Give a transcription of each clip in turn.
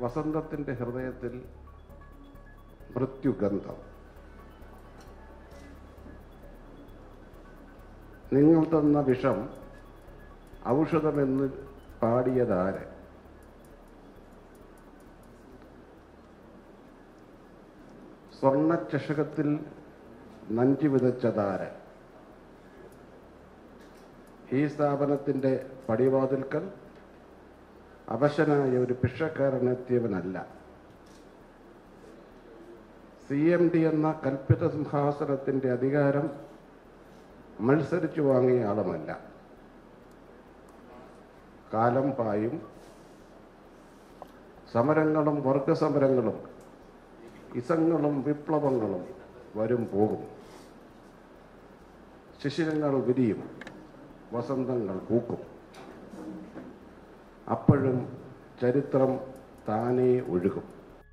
വസന്തത്തിൻ്റെ ഹൃദയത്തിൽ മൃത്യുഗന്ധം. നിങ്ങൾ തന്ന വിഷം ഔഷധമെന്ന് പാടിയതാര്? സ്വർണ്ണചഷകത്തിൽ നഞ്ചു വിതച്ചതാര്? ഈ സ്ഥാപനത്തിൻ്റെ പടിവാതിൽക്കൽ അവശനായ ഒരു ഭിക്ഷക്കാരനെത്തിയവനല്ല. CMD എന്ന കൽപ്പിത സിംഹാസനത്തിൻ്റെ അധികാരം മത്സരിച്ചു വാങ്ങിയ ആളുമല്ല. കാലം പായും, സമരങ്ങളും വർഗസമരങ്ങളും ഇസങ്ങളും വിപ്ലവങ്ങളും വരും പോകും. ശിശിരങ്ങൾ വിരിയും, വസന്തങ്ങൾ പൂക്കും. അപ്പോഴും ചരിത്രം താനേ ഒഴുകും.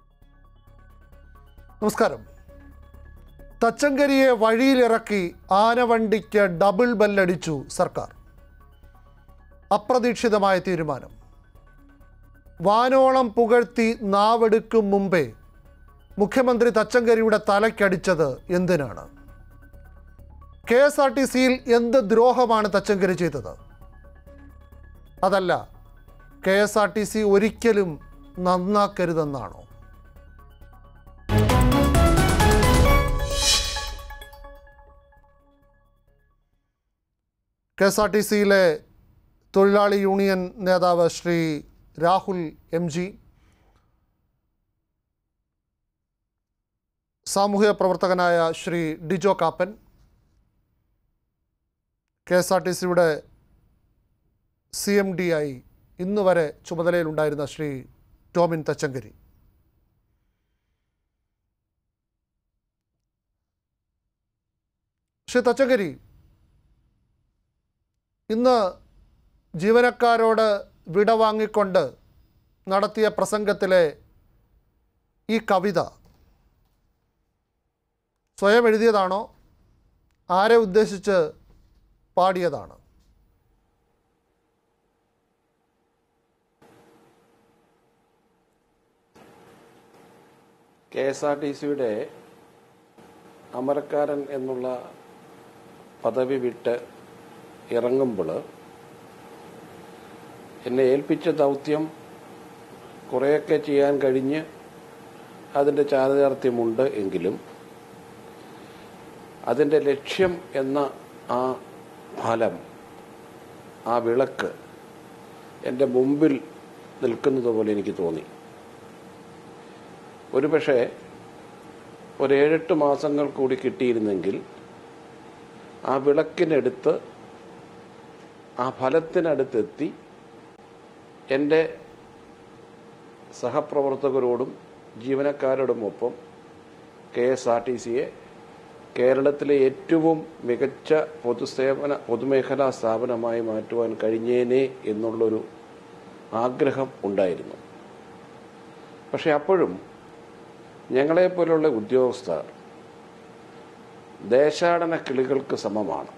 നമസ്കാരം. തച്ചങ്കരിയെ വഴിയിലിറക്കി ആനവണ്ടിക്ക് ഡബിൾ ബെല്ലടിച്ചു സർക്കാർ. അപ്രതീക്ഷിതമായ തീരുമാനം. വാനോളം പുകഴ്ത്തി നാവെടുക്കും മുമ്പേ മുഖ്യമന്ത്രി തച്ചങ്കരിയുടെ തലയ്ക്കടിച്ചത് എന്തിനാണ്? KSRTCയിൽ എന്ത് ദ്രോഹമാണ് തച്ചങ്കരി ചെയ്തത്? അതല്ല, KSRTC ഒരിക്കലും നന്നാക്കരുതെന്നാണോ? KSRTCയിലെ തൊഴിലാളി യൂണിയൻ നേതാവ് ശ്രീ രാഹുൽ MG, സാമൂഹ്യ പ്രവർത്തകനായ ശ്രീ ഡിജോ കാപ്പൻ, KSRTCയുടെ CMD ആയി ഇന്നുവരെ ചുമതലയിലുണ്ടായിരുന്ന ശ്രീ ടോമിൻ തച്ചങ്കരി. ശ്രീ തച്ചങ്കരി, ഇന്ന് ജീവനക്കാരോട് വിട വാങ്ങിക്കൊണ്ട് നടത്തിയ പ്രസംഗത്തിലെ ഈ കവിത സ്വയം എഴുതിയതാണോ, ആരെ ഉദ്ദേശിച്ച് പാടിയതാണ്? KSRTCയുടെ അമരക്കാരൻ എന്നുള്ള പദവി വിട്ട് ഇറങ്ങുമ്പോൾ എന്നെ ഏൽപ്പിച്ച ദൗത്യം കുറേയൊക്കെ ചെയ്യാൻ കഴിഞ്ഞ് അതിൻ്റെ ചാരിതാർത്ഥ്യമുണ്ട് എങ്കിലും അതിൻ്റെ ലക്ഷ്യം എന്ന ആ ഫലം, ആ വിളക്ക് എൻ്റെ മുമ്പിൽ നിൽക്കുന്നത് പോലെ എനിക്ക് തോന്നി. ഒരുപക്ഷെ ഒരു 7-8 മാസങ്ങൾ കൂടി കിട്ടിയിരുന്നെങ്കിൽ ആ വിളക്കിനടുത്ത്, ആ ഫലത്തിനടുത്തെത്തി എൻ്റെ സഹപ്രവർത്തകരോടും ജീവനക്കാരോടുമൊപ്പം KSRTCയെ കേരളത്തിലെ ഏറ്റവും മികച്ച പൊതുമേഖലാ സ്ഥാപനമായി മാറ്റുവാൻ കഴിഞ്ഞേനെ എന്നുള്ളൊരു ആഗ്രഹം ഉണ്ടായിരുന്നു. പക്ഷെ അപ്പോഴും ഞങ്ങളെപ്പോലുള്ള ഉദ്യോഗസ്ഥർ ദേശാടന കിളികൾക്ക് സമമാണ്.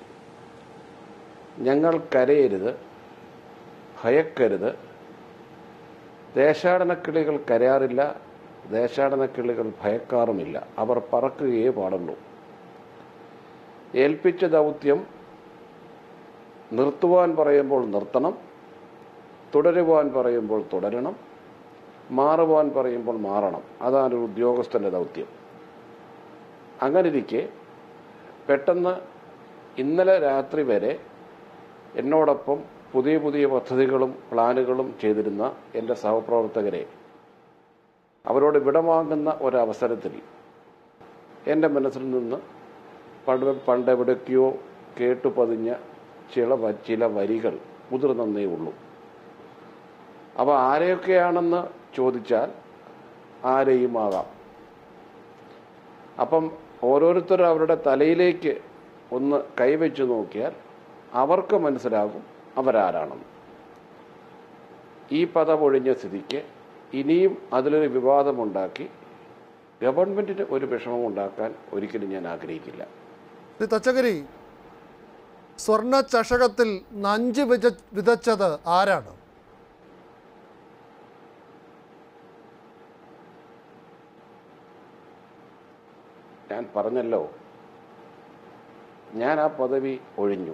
ഞങ്ങൾ കരയരുത്, ഭയക്കരുത്. ദേശാടന കിളികൾ കരയാറില്ല, ദേശാടന കിളികൾ ഭയക്കാറുമില്ല. അവർ പറക്കുകയേ പാടുള്ളൂ. ഏൽപ്പിച്ച ദൗത്യം നിർത്തുവാൻ പറയുമ്പോൾ നിർത്തണം, തുടരുവാൻ പറയുമ്പോൾ തുടരണം, മാറുവാൻ പറയുമ്പോൾ മാറണം. അതാണ് ഒരു ഉദ്യോഗസ്ഥൻ്റെ ദൗത്യം. അങ്ങനിരിക്കെ പെട്ടെന്ന് ഇന്നലെ രാത്രി വരെ എന്നോടൊപ്പം പുതിയ പുതിയ പദ്ധതികളും പ്ലാനുകളും ചെയ്തിരുന്ന എൻ്റെ സഹപ്രവർത്തകരെ അവരോട് വിടവാങ്ങുന്ന ഒരവസരത്തിൽ എൻ്റെ മനസ്സിൽ നിന്ന് പണ്ടെവിടേക്കോ കേട്ടുപതിഞ്ഞ ചില വരികൾ മുതിർന്നേ ഉള്ളൂ. അവ ആരെയൊക്കെയാണെന്ന് ചോദിച്ചാൽ ആരെയും ആകാം. അപ്പം ഓരോരുത്തരും അവരുടെ തലയിലേക്ക് ഒന്ന് കൈവച്ചു നോക്കിയാൽ അവർക്ക് മനസ്സിലാകും അവരാരാണെന്ന്. ഈ പദമൊഴിഞ്ഞ സ്ഥിതിക്ക് ഇനിയും അതിലൊരു വിവാദമുണ്ടാക്കി ഗവൺമെന്റിന് ഒരു വിഷമം ഉണ്ടാക്കാൻ ഒരിക്കലും ഞാൻ ആഗ്രഹിക്കില്ല. തച്ചങ്കരി, സ്വർണ്ണ ചഷകത്തിൽ നഞ്ച് വിതച്ചത് ആരാണ്? ഞാൻ പറഞ്ഞല്ലോ, ഞാൻ ആ പദവി ഒഴിഞ്ഞു.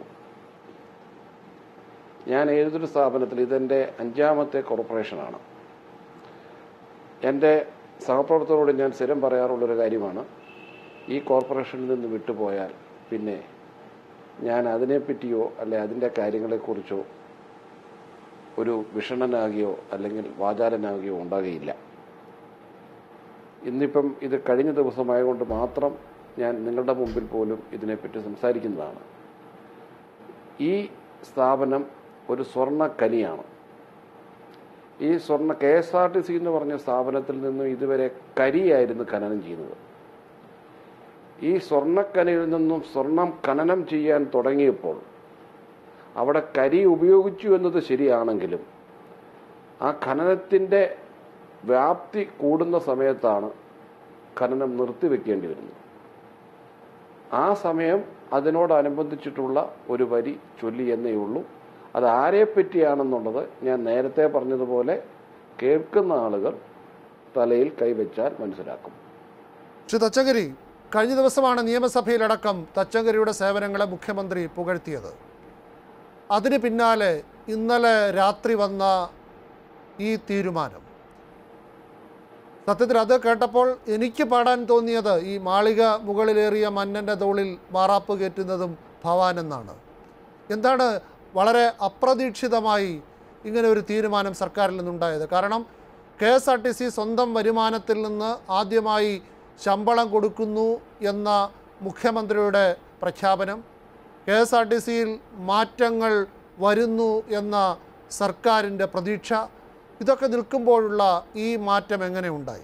ഞാൻ ഏതൊരു സ്ഥാപനത്തിൽ, ഇതെൻ്റെ 5ാമത്തെ കോർപ്പറേഷനാണ്. എൻ്റെ സഹപ്രവർത്തകരോട് ഞാൻ സ്ഥിരം പറയാറുള്ളൊരു കാര്യമാണ്, ഈ കോർപ്പറേഷനിൽ നിന്ന് വിട്ടുപോയാൽ പിന്നെ ഞാൻ അതിനെപ്പറ്റിയോ അല്ലെ അതിൻ്റെ കാര്യങ്ങളെക്കുറിച്ചോ ഒരു വിഷണനാകുകയോ അല്ലെങ്കിൽ വാചാലനാകുകയോ ഉണ്ടാകുകയില്ല. ഇന്നിപ്പം ഇത് കഴിഞ്ഞ ദിവസമായതുകൊണ്ട് മാത്രം ഞാൻ നിങ്ങളുടെ മുമ്പിൽ പോലും ഇതിനെപ്പറ്റി സംസാരിക്കുന്നതാണ്. ഈ സ്ഥാപനം ഒരു സ്വർണ്ണക്കനിയാണ്. ഈ KSRTC എന്ന് പറഞ്ഞ സ്ഥാപനത്തിൽ നിന്നും ഇതുവരെ കരിയായിരുന്നു ഖനനം ചെയ്യുന്നത്. ഈ സ്വർണ്ണക്കനിയിൽ നിന്നും സ്വർണം ഖനനം ചെയ്യാൻ തുടങ്ങിയപ്പോൾ അവിടെ കരി ഉപയോഗിച്ചു എന്നത് ശരിയാണെങ്കിലും ആ ഖനനത്തിൻ്റെ വ്യാപ്തി കൂടുന്ന സമയത്താണ് ഖനനം നിർത്തിവെക്കേണ്ടി വരുന്നത്. ആ സമയം അതിനോടനുബന്ധിച്ചിട്ടുള്ള ഒരു വരി ചൊല്ലി എന്നേ ഉള്ളൂ. അത് ആരെപ്പറ്റിയാണെന്നുള്ളത് ഞാൻ നേരത്തെ പറഞ്ഞതുപോലെ കേൾക്കുന്ന ആളുകൾ തലയിൽ കൈവച്ചാൽ മനസ്സിലാക്കും. ശ്രീ തച്ചങ്കരി, കഴിഞ്ഞ ദിവസമാണ് നിയമസഭയിലടക്കം തച്ചങ്കരിയുടെ സേവനങ്ങളെ മുഖ്യമന്ത്രി പുകഴ്ത്തിയത്. അതിന് പിന്നാലെ ഇന്നലെ രാത്രി വന്ന ഈ തീരുമാനം, സത്യത്തിൽ അത് കേട്ടപ്പോൾ എനിക്ക് പാടാൻ തോന്നിയത് ഈ മാളിക മുകളിലേറിയ മന്നൻ്റെ തോളിൽ മാറാപ്പ് കയറ്റുന്നതും ഭവാൻ എന്നാണ്. എന്താണ് വളരെ അപ്രതീക്ഷിതമായി ഇങ്ങനെ ഒരു തീരുമാനം സർക്കാരിൽ നിന്നുണ്ടായത്? കാരണം KSRTC സ്വന്തം വരുമാനത്തിൽ നിന്ന് ആദ്യമായി ശമ്പളം കൊടുക്കുന്നു എന്ന മുഖ്യമന്ത്രിയുടെ പ്രഖ്യാപനം, KSRTCയിൽ മാറ്റങ്ങൾ വരുന്നു എന്ന സർക്കാരിൻ്റെ പ്രതീക്ഷ, ഇതൊക്കെ നിൽക്കുമ്പോഴുള്ള ഈ മാറ്റം എങ്ങനെ ഉണ്ടായി?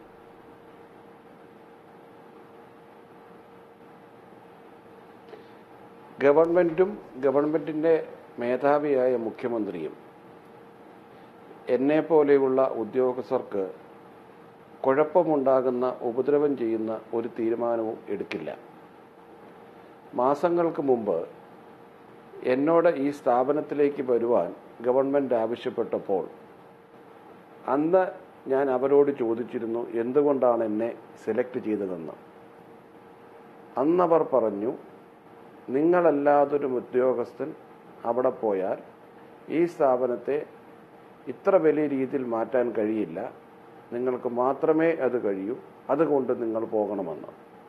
ഗവൺമെൻറ്റും ഗവൺമെൻറ്റിൻ്റെ മേധാവിയായ മുഖ്യമന്ത്രിയും എന്നെപ്പോലെയുള്ള ഉദ്യോഗസ്ഥർക്ക് കുഴപ്പമുണ്ടാകുന്ന, ഉപദ്രവം ചെയ്യുന്ന ഒരു തീരുമാനവും എടുക്കില്ല. മാസങ്ങൾക്ക് മുമ്പ് എന്നോട് ഈ സ്ഥാപനത്തിലേക്ക് വരുവാൻ ഗവൺമെൻറ് ആവശ്യപ്പെട്ടപ്പോൾ അന്ന് ഞാൻ അവരോട് ചോദിച്ചിരുന്നു എന്തുകൊണ്ടാണ് എന്നെ സെലക്ട് ചെയ്തതെന്ന്. അന്നവർ പറഞ്ഞു, നിങ്ങളല്ലാതൊരു ഉദ്യോഗസ്ഥൻ അവിടെ പോയാൽ ഈ സ്ഥാപനത്തെ ഇത്ര വലിയ രീതിയിൽ മാറ്റാൻ കഴിയില്ല, നിങ്ങൾക്ക് മാത്രമേ അത് കഴിയൂ, അതുകൊണ്ട് നിങ്ങൾ പോകണമെന്ന്.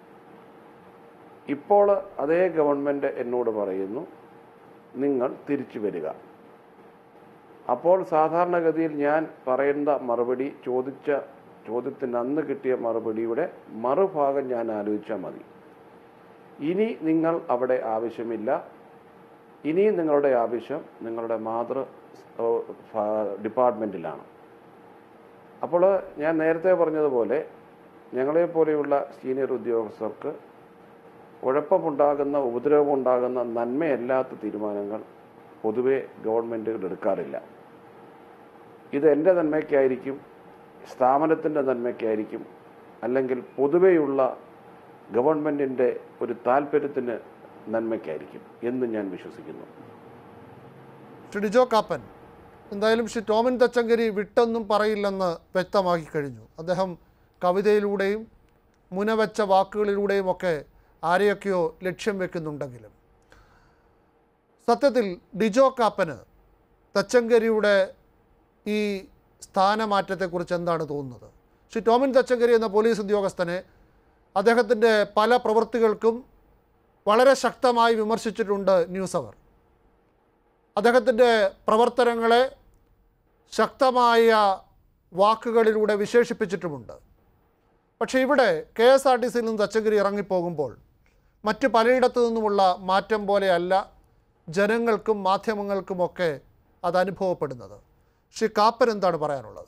ഇപ്പോൾ അതേ ഗവൺമെൻറ് എന്നോട് പറയുന്നു നിങ്ങൾ തിരിച്ചു വരിക. അപ്പോൾ സാധാരണഗതിയിൽ ഞാൻ പറയുന്ന മറുപടി, ചോദിച്ച ചോദ്യത്തിന് അന്ന് കിട്ടിയ മറുപടിയുടെ മറുഭാഗം ഞാൻ ആലോചിച്ചാൽ മതി. ഇനി നിങ്ങൾ അവിടെ ആവശ്യമില്ല, ഇനി നിങ്ങളുടെ ആവശ്യം നിങ്ങളുടെ മാതൃ ഡിപ്പാർട്ട്മെൻറ്റിലാണ്. അപ്പോൾ ഞാൻ നേരത്തെ പറഞ്ഞതുപോലെ ഞങ്ങളെപ്പോലെയുള്ള സീനിയർ ഉദ്യോഗസ്ഥർക്ക് കുഴപ്പമുണ്ടാകുന്ന, ഉപദ്രവമുണ്ടാകുന്ന, നന്മയല്ലാത്ത തീരുമാനങ്ങൾ പൊതുവെ ഗവൺമെൻറ്റുകൾ എടുക്കാറില്ല. ഇത് എൻ്റെ നന്മയ്ക്കായിരിക്കും, സ്ഥാപനത്തിൻ്റെ നന്മയ്ക്കായിരിക്കും, അല്ലെങ്കിൽ പൊതുവെയുള്ള ഗവൺമെൻറ്റിൻ്റെ ഒരു താല്പര്യത്തിന് നന്മയ്ക്കായിരിക്കും എന്ന് ഞാൻ വിശ്വസിക്കുന്നു. ശ്രീ ഡിജോ കാപ്പൻ, എന്തായാലും ശ്രീ ടോമിൻ തച്ചങ്കരി വിട്ടൊന്നും പറയില്ലെന്ന് വ്യക്തമാക്കി കഴിഞ്ഞു. അദ്ദേഹം കവിതയിലൂടെയും മുനവെച്ച വാക്കുകളിലൂടെയും ഒക്കെ ആരെയൊക്കെയോ ലക്ഷ്യം വെക്കുന്നുണ്ടെങ്കിലും സത്യത്തിൽ ഡിജോ കാപ്പന് തച്ചങ്കരിയുടെ ഈ സ്ഥാനമാറ്റത്തെക്കുറിച്ച് എന്താണ് തോന്നുന്നത്? ശ്രീ ടോമിൻ തച്ചങ്കരി എന്ന പോലീസ് ഉദ്യോഗസ്ഥനെ അദ്ദേഹത്തിൻ്റെ പല പ്രവൃത്തികൾക്കും വളരെ ശക്തമായി വിമർശിച്ചിട്ടുണ്ട് ന്യൂസ് അവർ. അദ്ദേഹത്തിൻ്റെ പ്രവർത്തനങ്ങളെ ശക്തമായ വാക്കുകളിലൂടെ വിശേഷിപ്പിച്ചിട്ടുമുണ്ട്. പക്ഷേ ഇവിടെ KSRTCയിൽ നിന്ന് തച്ചങ്കരി ഇറങ്ങിപ്പോകുമ്പോൾ മറ്റ് പലയിടത്തു നിന്നുമുള്ള മാറ്റം പോലെയല്ല ജനങ്ങൾക്കും മാധ്യമങ്ങൾക്കുമൊക്കെ അത് അനുഭവപ്പെടുന്നത്. ശ്രീ കാപ്പൻ എന്താണ് പറയാനുള്ളത്?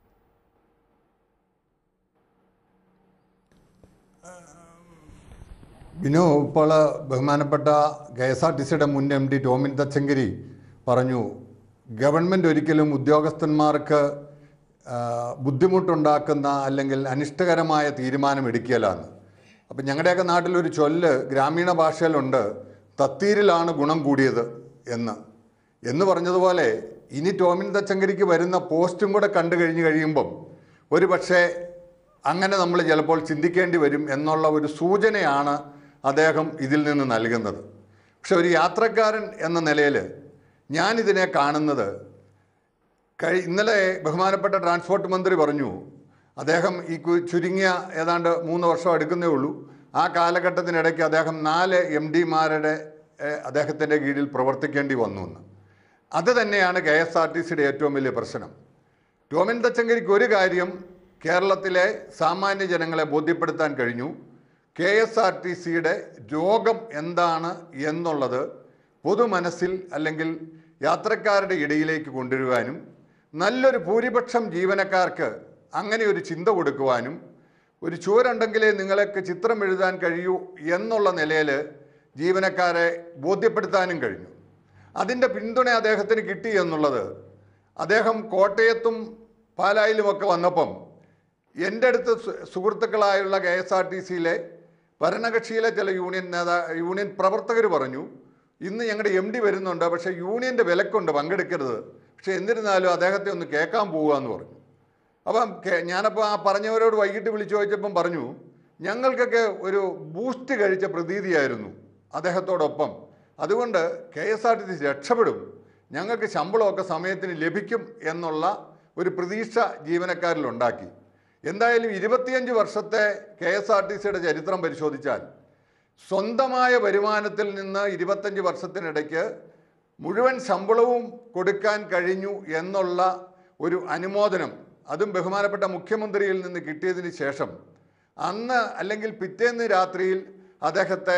ബിനു, ഇപ്പോൾ ബഹുമാനപ്പെട്ട KSRTCയുടെ മുൻ MD ടോമിൻ തച്ചങ്കരി പറഞ്ഞു, ഗവൺമെൻറ് ഒരിക്കലും ഉദ്യോഗസ്ഥന്മാർക്ക് ബുദ്ധിമുട്ടുണ്ടാക്കുന്ന അല്ലെങ്കിൽ അനിഷ്ടകരമായ തീരുമാനം എടുക്കുകയില്ലാന്ന്. അപ്പം ഞങ്ങളുടെയൊക്കെ നാട്ടിലൊരു ചൊല്ല് ഗ്രാമീണ ഭാഷയിലുണ്ട്, തത്തീരിലാണ് ഗുണം കൂടിയത് എന്ന് പറഞ്ഞതുപോലെ ഇനി ടോമിൻ തച്ചങ്കരിക്ക് വരുന്ന പോസ്റ്റും കൂടെ കണ്ടു കഴിയുമ്പം ഒരു പക്ഷേ അങ്ങനെ നമ്മൾ ചിലപ്പോൾ ചിന്തിക്കേണ്ടി വരും എന്നുള്ള ഒരു സൂചനയാണ് അദ്ദേഹം ഇതിൽ നിന്ന് നൽകുന്നത്. പക്ഷെ ഒരു യാത്രക്കാരൻ എന്ന നിലയിൽ ഞാനിതിനെ കാണുന്നത്, ഇന്നലെ ബഹുമാനപ്പെട്ട ട്രാൻസ്പോർട്ട് മന്ത്രി പറഞ്ഞു, അദ്ദേഹം ഈ ചുരുങ്ങിയ ഏതാണ്ട് 3 വർഷം എടുക്കുന്നേ ഉള്ളൂ, ആ കാലഘട്ടത്തിനിടയ്ക്ക് അദ്ദേഹം 4 MD-മാരുടെ അദ്ദേഹത്തിൻ്റെ കീഴിൽ പ്രവർത്തിക്കേണ്ടി വന്നു എന്ന്. അത് തന്നെയാണ് KSRTCയുടെ ഏറ്റവും വലിയ പ്രശ്നം. ടോമിൻ തച്ചങ്കരിക്ക് ഒരു കാര്യം കേരളത്തിലെ സാമാന്യ ജനങ്ങളെ ബോധ്യപ്പെടുത്താൻ കഴിഞ്ഞു. KSRTCയുടെ രോഗം എന്താണ് എന്നുള്ളത് പൊതുമനസ്സിൽ അല്ലെങ്കിൽ യാത്രക്കാരുടെ ഇടയിലേക്ക് കൊണ്ടുവരുവാനും നല്ലൊരു ഭൂരിപക്ഷം ജീവനക്കാർക്ക് അങ്ങനെ ഒരു ചിന്ത കൊടുക്കുവാനും ഒരു ചുവരുണ്ടെങ്കിലേ നിങ്ങൾക്ക് ചിത്രം എഴുതാൻ കഴിയൂ എന്നുള്ള നിലയിൽ ജീവനക്കാരെ ബോധ്യപ്പെടുത്താനും കഴിഞ്ഞു. അതിൻ്റെ പിന്തുണ അദ്ദേഹത്തിന് കിട്ടി എന്നുള്ളത്, അദ്ദേഹം കോട്ടയത്തും പാലായിലുമൊക്കെ വന്നപ്പം എൻ്റെ അടുത്ത് സുഹൃത്തുക്കളായുള്ള KSRTCയിലെ ഭരണകക്ഷിയിലെ ചില യൂണിയൻ പ്രവർത്തകർ പറഞ്ഞു, ഇന്ന് ഞങ്ങളുടെ MD വരുന്നുണ്ട്, പക്ഷേ യൂണിയൻ്റെ വിലക്കുണ്ട്, പങ്കെടുക്കരുത്, പക്ഷേ എന്നിരുന്നാലും അദ്ദേഹത്തെ ഒന്ന് കേൾക്കാൻ പോവുക എന്ന് പറഞ്ഞു. അപ്പം ഞാനപ്പോൾ ആ പറഞ്ഞവരോട് വൈകിട്ട് വിളിച്ചു ചോദിച്ചപ്പം പറഞ്ഞു, ഞങ്ങൾക്കൊക്കെ ഒരു ബൂസ്റ്റ് കഴിച്ച പ്രതീതിയായിരുന്നു അദ്ദേഹത്തോടൊപ്പം, അതുകൊണ്ട് KSRTC രക്ഷപ്പെടും, ഞങ്ങൾക്ക് ശമ്പളമൊക്കെ സമയത്തിന് ലഭിക്കും എന്നുള്ള ഒരു പ്രതീക്ഷ ജീവനക്കാരിലുണ്ടാക്കി. എന്തായാലും 25 വർഷത്തെ KSRTCയുടെ ചരിത്രം പരിശോധിച്ചാൽ സ്വന്തമായ വരുമാനത്തിൽ നിന്ന് 25 വർഷത്തിനിടയ്ക്ക് മുഴുവൻ ശമ്പളവും കൊടുക്കാൻ കഴിഞ്ഞു എന്നുള്ള ഒരു അനുമോദനം, അതും ബഹുമാനപ്പെട്ട മുഖ്യമന്ത്രിയിൽ നിന്ന് കിട്ടിയതിന് ശേഷം അന്ന് അല്ലെങ്കിൽ പിറ്റേന്ന് രാത്രിയിൽ അദ്ദേഹത്തെ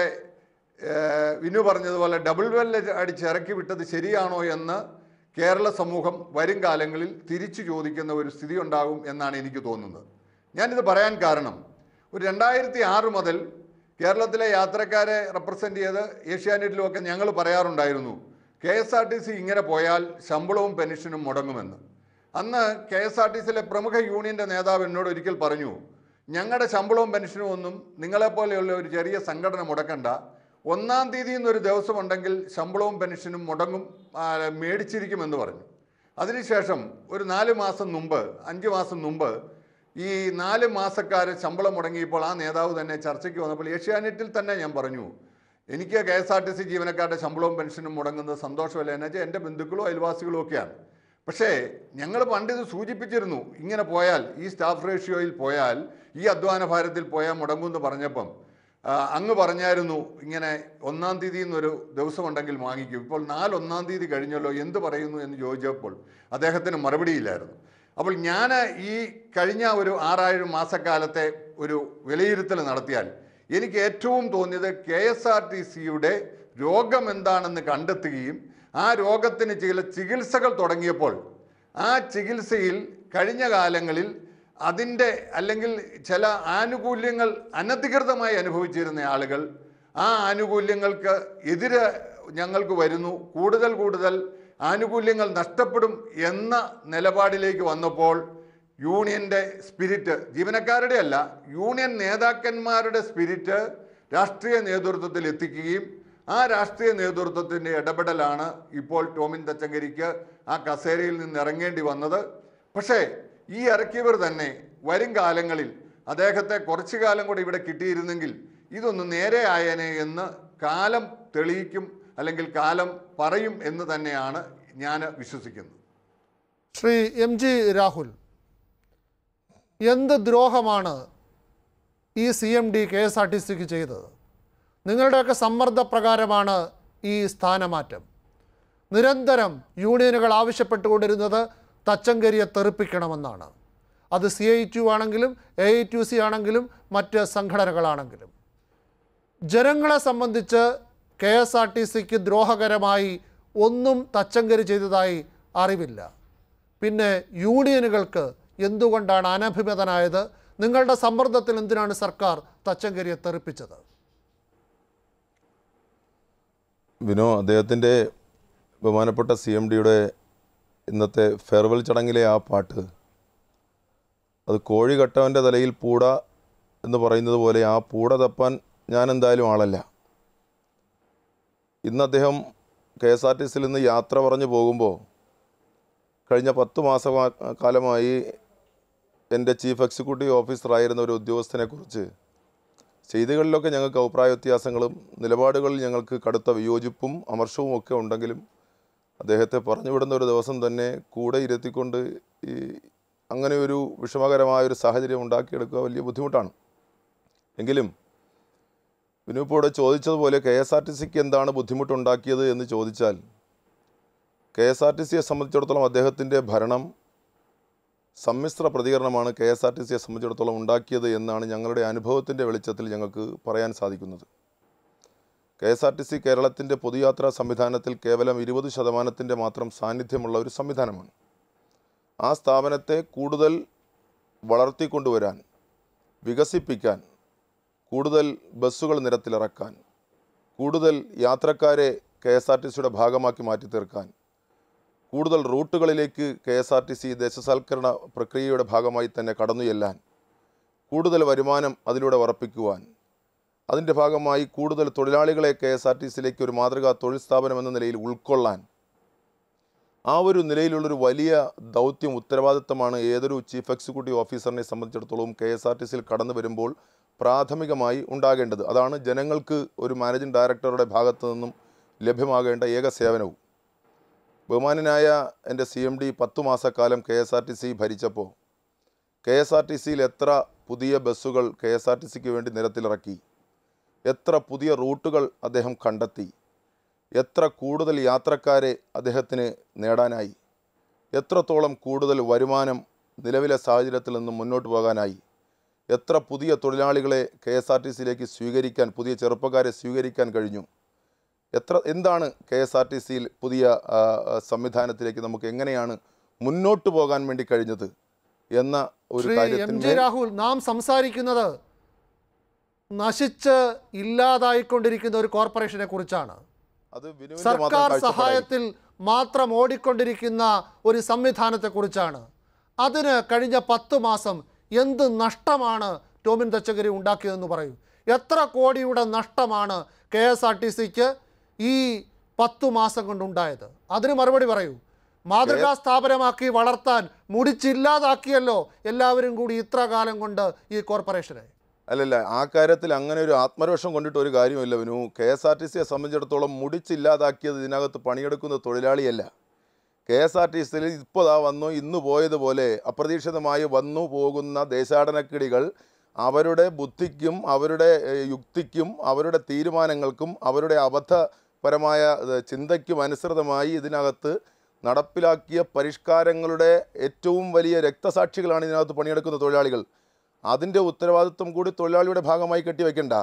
വിനു പറഞ്ഞതുപോലെ ഡബിൾ വെല്ല് അടിച്ചിറക്കി വിട്ടത് ശരിയാണോ എന്ന് കേരള സമൂഹം വരും കാലങ്ങളിൽ തിരിച്ചു ചോദിക്കുന്ന ഒരു സ്ഥിതി ഉണ്ടാകും എന്നാണ് എനിക്ക് തോന്നുന്നത്. ഞാനിത് പറയാൻ കാരണം, ഒരു 2006 മുതൽ കേരളത്തിലെ യാത്രക്കാരെ റെപ്രസെൻ്റ് ചെയ്ത് ഏഷ്യാനെറ്റിലുമൊക്കെ ഞങ്ങൾ പറയാറുണ്ടായിരുന്നു, KSRTC ഇങ്ങനെ പോയാൽ ശമ്പളവും പെൻഷനും മുടങ്ങുമെന്ന്. അന്ന് KSRTCയിലെ പ്രമുഖ യൂണിയൻ്റെ നേതാവ് എന്നോട് ഒരിക്കൽ പറഞ്ഞു, ഞങ്ങളുടെ ശമ്പളവും പെൻഷനും ഒന്നും നിങ്ങളെപ്പോലെയുള്ള ഒരു ചെറിയ സംഘടന മുടക്കണ്ട, 1-ാം തീയതി എന്നൊരു ദിവസമുണ്ടെങ്കിൽ ശമ്പളവും പെൻഷനും മുടങ്ങും, മേടിച്ചിരിക്കുമെന്ന് പറഞ്ഞു. അതിനുശേഷം ഒരു 4 മാസം മുമ്പ് 5 മാസം മുമ്പ് ഈ 4 മാസക്കാർ ശമ്പളം മുടങ്ങിയപ്പോൾ ആ നേതാവ് തന്നെ ചർച്ചയ്ക്ക് വന്നപ്പോൾ ഏഷ്യാനെറ്റിൽ തന്നെ ഞാൻ പറഞ്ഞു, എനിക്ക് KSRTC ജീവനക്കാരുടെ ശമ്പളവും പെൻഷനും മുടങ്ങുന്നത് സന്തോഷമല്ല, എന്നു വെച്ചാൽ എൻ്റെ ബന്ധുക്കളും അയൽവാസികളും ഒക്കെയാണ്. പക്ഷേ ഞങ്ങൾ പണ്ട് ഇത് സൂചിപ്പിച്ചിരുന്നു, ഇങ്ങനെ പോയാൽ ഈ സ്റ്റാഫ് റേഷ്യോയിൽ പോയാൽ ഈ അധ്വാന ഭാരത്തിൽ പോയാൽ മുടങ്ങുമെന്ന് പറഞ്ഞപ്പം അങ്ങ് പറഞ്ഞായിരുന്നു ഇങ്ങനെ 1-ാം തീയതി എന്നൊരു ദിവസമുണ്ടെങ്കിൽ വാങ്ങിക്കും. ഇപ്പോൾ 1-ാം തീയതി കഴിഞ്ഞല്ലോ, എന്ത് പറയുന്നു എന്ന് ചോദിച്ചപ്പോൾ അദ്ദേഹത്തിന് മറുപടിയില്ലായിരുന്നു. അപ്പോൾ ഞാൻ ഈ കഴിഞ്ഞ ഒരു 6-7 മാസക്കാലത്തെ ഒരു വിലയിരുത്തൽ നടത്തിയാൽ എനിക്ക് ഏറ്റവും തോന്നിയത് KSRTCയുടെ രോഗം എന്താണെന്ന് കണ്ടെത്തുകയും ആ രോഗത്തിന് ചില ചികിത്സകൾ തുടങ്ങിയപ്പോൾ ആ ചികിത്സയിൽ കഴിഞ്ഞ കാലങ്ങളിൽ അതിൻ്റെ അല്ലെങ്കിൽ ചില ആനുകൂല്യങ്ങൾ അനധികൃതമായി അനുഭവിച്ചിരുന്ന ആളുകൾ ആ ആനുകൂല്യങ്ങൾക്ക് എതിരെ ഞങ്ങൾക്ക് വരുന്നു, കൂടുതൽ ആനുകൂല്യങ്ങൾ നഷ്ടപ്പെടും എന്ന നിലപാടിലേക്ക് വന്നപ്പോൾ യൂണിയൻ്റെ സ്പിരിറ്റ്, ജീവനക്കാരുടെ അല്ല, യൂണിയൻ നേതാക്കന്മാരുടെ സ്പിരിറ്റ് രാഷ്ട്രീയ നേതൃത്വത്തിൽ എത്തിക്കുകയും ആ രാഷ്ട്രീയ നേതൃത്വത്തിൻ്റെ ഇടപെടലാണ് ഇപ്പോൾ ടോമിൻ തച്ചങ്കരിക്ക് ആ കസേരയിൽ നിന്ന് ഇറങ്ങേണ്ടി വന്നത്. പക്ഷേ ഈ ഇറക്കിയവർ തന്നെ വരും കാലങ്ങളിൽ അദ്ദേഹത്തെ കുറച്ചു കാലം കൂടി ഇവിടെ കിട്ടിയിരുന്നെങ്കിൽ ഇതൊന്ന് നേരെ ആയേനെ എന്ന് കാലം തെളിയിക്കും, അല്ലെങ്കിൽ കാലം പറയും എന്ന് തന്നെയാണ് ഞാൻ വിശ്വസിക്കുന്നത്. ശ്രീ MG രാഹുൽ, എന്ത് ദ്രോഹമാണ് ഈ CMD KSRTCക്ക് ചെയ്തത്? നിങ്ങളുടെയൊക്കെ സമ്മർദ്ദപ്രകാരമാണ് ഈ സ്ഥാനമാറ്റം. നിരന്തരം യൂണിയനുകൾ ആവശ്യപ്പെട്ടുകൊണ്ടിരുന്നത് തച്ചങ്കരിയെ തെറിപ്പിക്കണമെന്നാണ്. അത് CITU ആണെങ്കിലും AITUC ആണെങ്കിലും മറ്റ് സംഘടനകളാണെങ്കിലും. ജനങ്ങളെ സംബന്ധിച്ച് KSRTCക്ക് ദ്രോഹകരമായി ഒന്നും തച്ചങ്കരി ചെയ്തതായി അറിവില്ല. പിന്നെ യൂണിയനുകൾക്ക് എന്തുകൊണ്ടാണ് അനഭിമതനായത്? നിങ്ങളുടെ സമ്മർദ്ദത്തിൽ എന്തിനാണ് സർക്കാർ തച്ചങ്കരിയെ തെറിപ്പിച്ചത്? വിനോ, അദ്ദേഹത്തിൻ്റെ ബഹുമാനപ്പെട്ട CMDയുടെ ഇന്നത്തെ ഫെയർവെൽ ചടങ്ങിലെ ആ പാട്ട്, അത് കോഴി കട്ടവൻ്റെ തലയിൽ പൂട എന്ന് പറയുന്നത് പോലെ ആ പൂട തപ്പാൻ ഞാൻ എന്തായാലും ആളല്ല. ഇന്ന് അദ്ദേഹം KSRTCയിൽ നിന്ന് യാത്ര പറഞ്ഞു പോകുമ്പോൾ കഴിഞ്ഞ 10 മാസക്കാലമായി എൻ്റെ ചീഫ് എക്സിക്യൂട്ടീവ് ഓഫീസറായിരുന്ന ഒരു ഉദ്യോഗസ്ഥനെക്കുറിച്ച് ചെയ്തികളിലൊക്കെ ഞങ്ങൾക്ക് അഭിപ്രായ വ്യത്യാസങ്ങളും നിലപാടുകളിൽ ഞങ്ങൾക്ക് കടുത്ത വിയോജിപ്പും അമർഷവും ഒക്കെ ഉണ്ടെങ്കിലും അദ്ദേഹത്തെ പറഞ്ഞുവിടുന്ന ഒരു ദിവസം തന്നെ കൂടെ ഇരുത്തിക്കൊണ്ട് ഈ അങ്ങനെ ഒരു വിഷമകരമായൊരു സാഹചര്യം ഉണ്ടാക്കിയെടുക്കുക വലിയ ബുദ്ധിമുട്ടാണ്. എങ്കിലും വിനൂപ്പോടെ ചോദിച്ചതുപോലെ KSRTCക്ക് എന്താണ് ബുദ്ധിമുട്ടുണ്ടാക്കിയത് എന്ന് ചോദിച്ചാൽ, KSRTCയെ സംബന്ധിച്ചിടത്തോളം അദ്ദേഹത്തിൻ്റെ ഭരണം സമ്മിശ്ര പ്രതികരണമാണ് KSRTCയെ സംബന്ധിച്ചിടത്തോളം ഉണ്ടാക്കിയത് എന്നാണ് ഞങ്ങളുടെ അനുഭവത്തിൻ്റെ വെളിച്ചത്തിൽ ഞങ്ങൾക്ക് പറയാൻ സാധിക്കുന്നത്. KSRTC കേരളത്തിൻ്റെ പൊതുയാത്രാ സംവിധാനത്തിൽ കേവലം 20% മാത്രം സാന്നിധ്യമുള്ള ഒരു സംവിധാനമാണ്. ആ സ്ഥാപനത്തെ കൂടുതൽ വളർത്തിക്കൊണ്ടുവരാൻ, വികസിപ്പിക്കാൻ, കൂടുതൽ ബസ്സുകൾ നിരത്തിലിറക്കാൻ, കൂടുതൽ യാത്രക്കാരെ KSRTCയുടെ ഭാഗമാക്കി മാറ്റി തീർക്കാൻ, കൂടുതൽ റൂട്ടുകളിലേക്ക് KSRTC ദേശസാൽക്കരണ പ്രക്രിയയുടെ ഭാഗമായി തന്നെ കടന്നു ചെല്ലാൻ, കൂടുതൽ വരുമാനം അതിലൂടെ ഉറപ്പിക്കുവാൻ, അതിൻ്റെ ഭാഗമായി കൂടുതൽ തൊഴിലാളികളെ KSRTCയിലേക്ക് ഒരു മാതൃകാ തൊഴിൽ സ്ഥാപനം എന്ന നിലയിൽ ഉൾക്കൊള്ളാൻ, ആ ഒരു നിലയിലുള്ളൊരു വലിയ ദൗത്യം, ഉത്തരവാദിത്തമാണ് ഏതൊരു ചീഫ് എക്സിക്യൂട്ടീവ് ഓഫീസറിനെ സംബന്ധിച്ചിടത്തോളം KSRTCയിൽ കടന്നു വരുമ്പോൾ പ്രാഥമികമായി ഉണ്ടാകേണ്ടത്. അതാണ് ജനങ്ങൾക്ക് ഒരു മാനേജിംഗ് ഡയറക്ടറുടെ ഭാഗത്തു നിന്നും ലഭ്യമാകേണ്ട ഏക സേവനവും. ബഹുമാനനായ എൻ്റെ CMD 10 മാസക്കാലം KSRTC ഭരിച്ചപ്പോൾ KSRTCയിൽ എത്ര പുതിയ ബസ്സുകൾ KSRTCക്ക് വേണ്ടി നിരത്തിലിറക്കി, എത്ര പുതിയ റൂട്ടുകൾ അദ്ദേഹം കണ്ടെത്തി, എത്ര കൂടുതൽ യാത്രക്കാരെ അദ്ദേഹത്തിന് നേടാനായി, എത്രത്തോളം കൂടുതൽ വരുമാനം നിലവിലെ സാഹചര്യത്തിൽ നിന്നും മുന്നോട്ട് പോകാനായി, എത്ര പുതിയ തൊഴിലാളികളെ KSRTCയിലേക്ക് സ്വീകരിക്കാൻ, പുതിയ ചെറുപ്പക്കാരെ സ്വീകരിക്കാൻ കഴിഞ്ഞു, എന്താണ് KSRTCയിൽ പുതിയ സംവിധാനത്തിലേക്ക് നമുക്ക് എങ്ങനെയാണ് മുന്നോട്ട് പോകാൻ വേണ്ടി കഴിഞ്ഞത് എന്ന ഒരു കാര്യത്തിൽ രാഹുൽ, നാം സംസാരിക്കുന്നത് നശിച്ച് ഇല്ലാതായിക്കൊണ്ടിരിക്കുന്ന ഒരു കോർപ്പറേഷനെ കുറിച്ചാണ്. സർക്കാർ സഹായത്തിൽ മാത്രം ഓടിക്കൊണ്ടിരിക്കുന്ന ഒരു സംവിധാനത്തെക്കുറിച്ചാണ്. അതിന് കഴിഞ്ഞ 10 മാസം എന്ത് നഷ്ടമാണ് ടോമിൻ തച്ചങ്കരി ഉണ്ടാക്കിയതെന്ന് പറയൂ. എത്ര കോടിയുടെ നഷ്ടമാണ് KSRTCക്ക് ഈ 10 മാസം കൊണ്ടുണ്ടായത്? അതിന് മറുപടി പറയൂ. മാതൃകാ സ്ഥാപനമാക്കി വളർത്താൻ മുടിച്ചില്ലാതാക്കിയല്ലോ എല്ലാവരും കൂടി ഇത്ര കാലം കൊണ്ട് ഈ കോർപ്പറേഷനെ. അല്ലല്ല, ആ കാര്യത്തിൽ അങ്ങനെ ഒരു ആത്മരോഷം കൊണ്ടിട്ട് ഒരു കാര്യമില്ല വിനു. KSRTCയെ സംബന്ധിച്ചിടത്തോളം മുടിച്ചില്ലാതാക്കിയത് ഇതിനകത്ത് പണിയെടുക്കുന്ന തൊഴിലാളിയല്ല. KSRTCയിൽ ഇപ്പോൾ വന്നു ഇന്ന് പോയതുപോലെ അപ്രതീക്ഷിതമായി വന്നു പോകുന്ന ദേശാടനക്കിടികൾ അവരുടെ ബുദ്ധിക്കും അവരുടെ യുക്തിക്കും അവരുടെ തീരുമാനങ്ങൾക്കും അവരുടെ അബദ്ധപരമായ ചിന്തയ്ക്കും അനുസൃതമായി ഇതിനകത്ത് നടപ്പിലാക്കിയ പരിഷ്കാരങ്ങളുടെ ഏറ്റവും വലിയ രക്തസാക്ഷികളാണ് ഇതിനകത്ത് പണിയെടുക്കുന്ന തൊഴിലാളികൾ. അതിൻ്റെ ഉത്തരവാദിത്വം കൂടി തൊഴിലാളിയുടെ ഭാഗമായി കെട്ടിവെക്കണ്ട.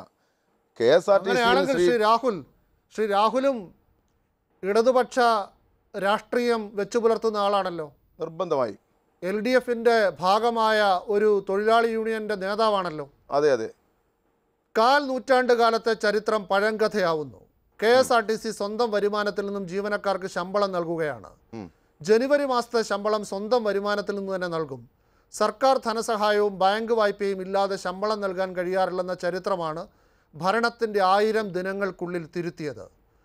ശ്രീ രാഹുലും ഇടതുപക്ഷ രാഷ്ട്രീയം വെച്ചു പുലർത്തുന്ന ആളാണല്ലോ. നിർബന്ധമായി LDFന്റെ ഭാഗമായ ഒരു തൊഴിലാളി യൂണിയന്റെ നേതാവാണല്ലോ. അതെ അതെ. 4 നൂറ്റാണ്ട് കാലത്തെ ചരിത്രം പഴങ്കഥയാവുന്നു. KSRTC സ്വന്തം വരുമാനത്തിൽ നിന്നും ജീവനക്കാർക്ക് ശമ്പളം നൽകുകയാണ്. ജനുവരി മാസത്തെ ശമ്പളം സ്വന്തം വരുമാനത്തിൽ നിന്ന് തന്നെ നൽകും. സർക്കാർ ധനസഹായവും ബാങ്ക് വായ്പയും ഇല്ലാതെ ശമ്പളം നൽകാൻ കഴിയാറില്ലെന്ന ചരിത്രമാണ് ഭരണത്തിൻ്റെ 1000 ദിനങ്ങൾക്കുള്ളിൽ തിരുത്തിയത്.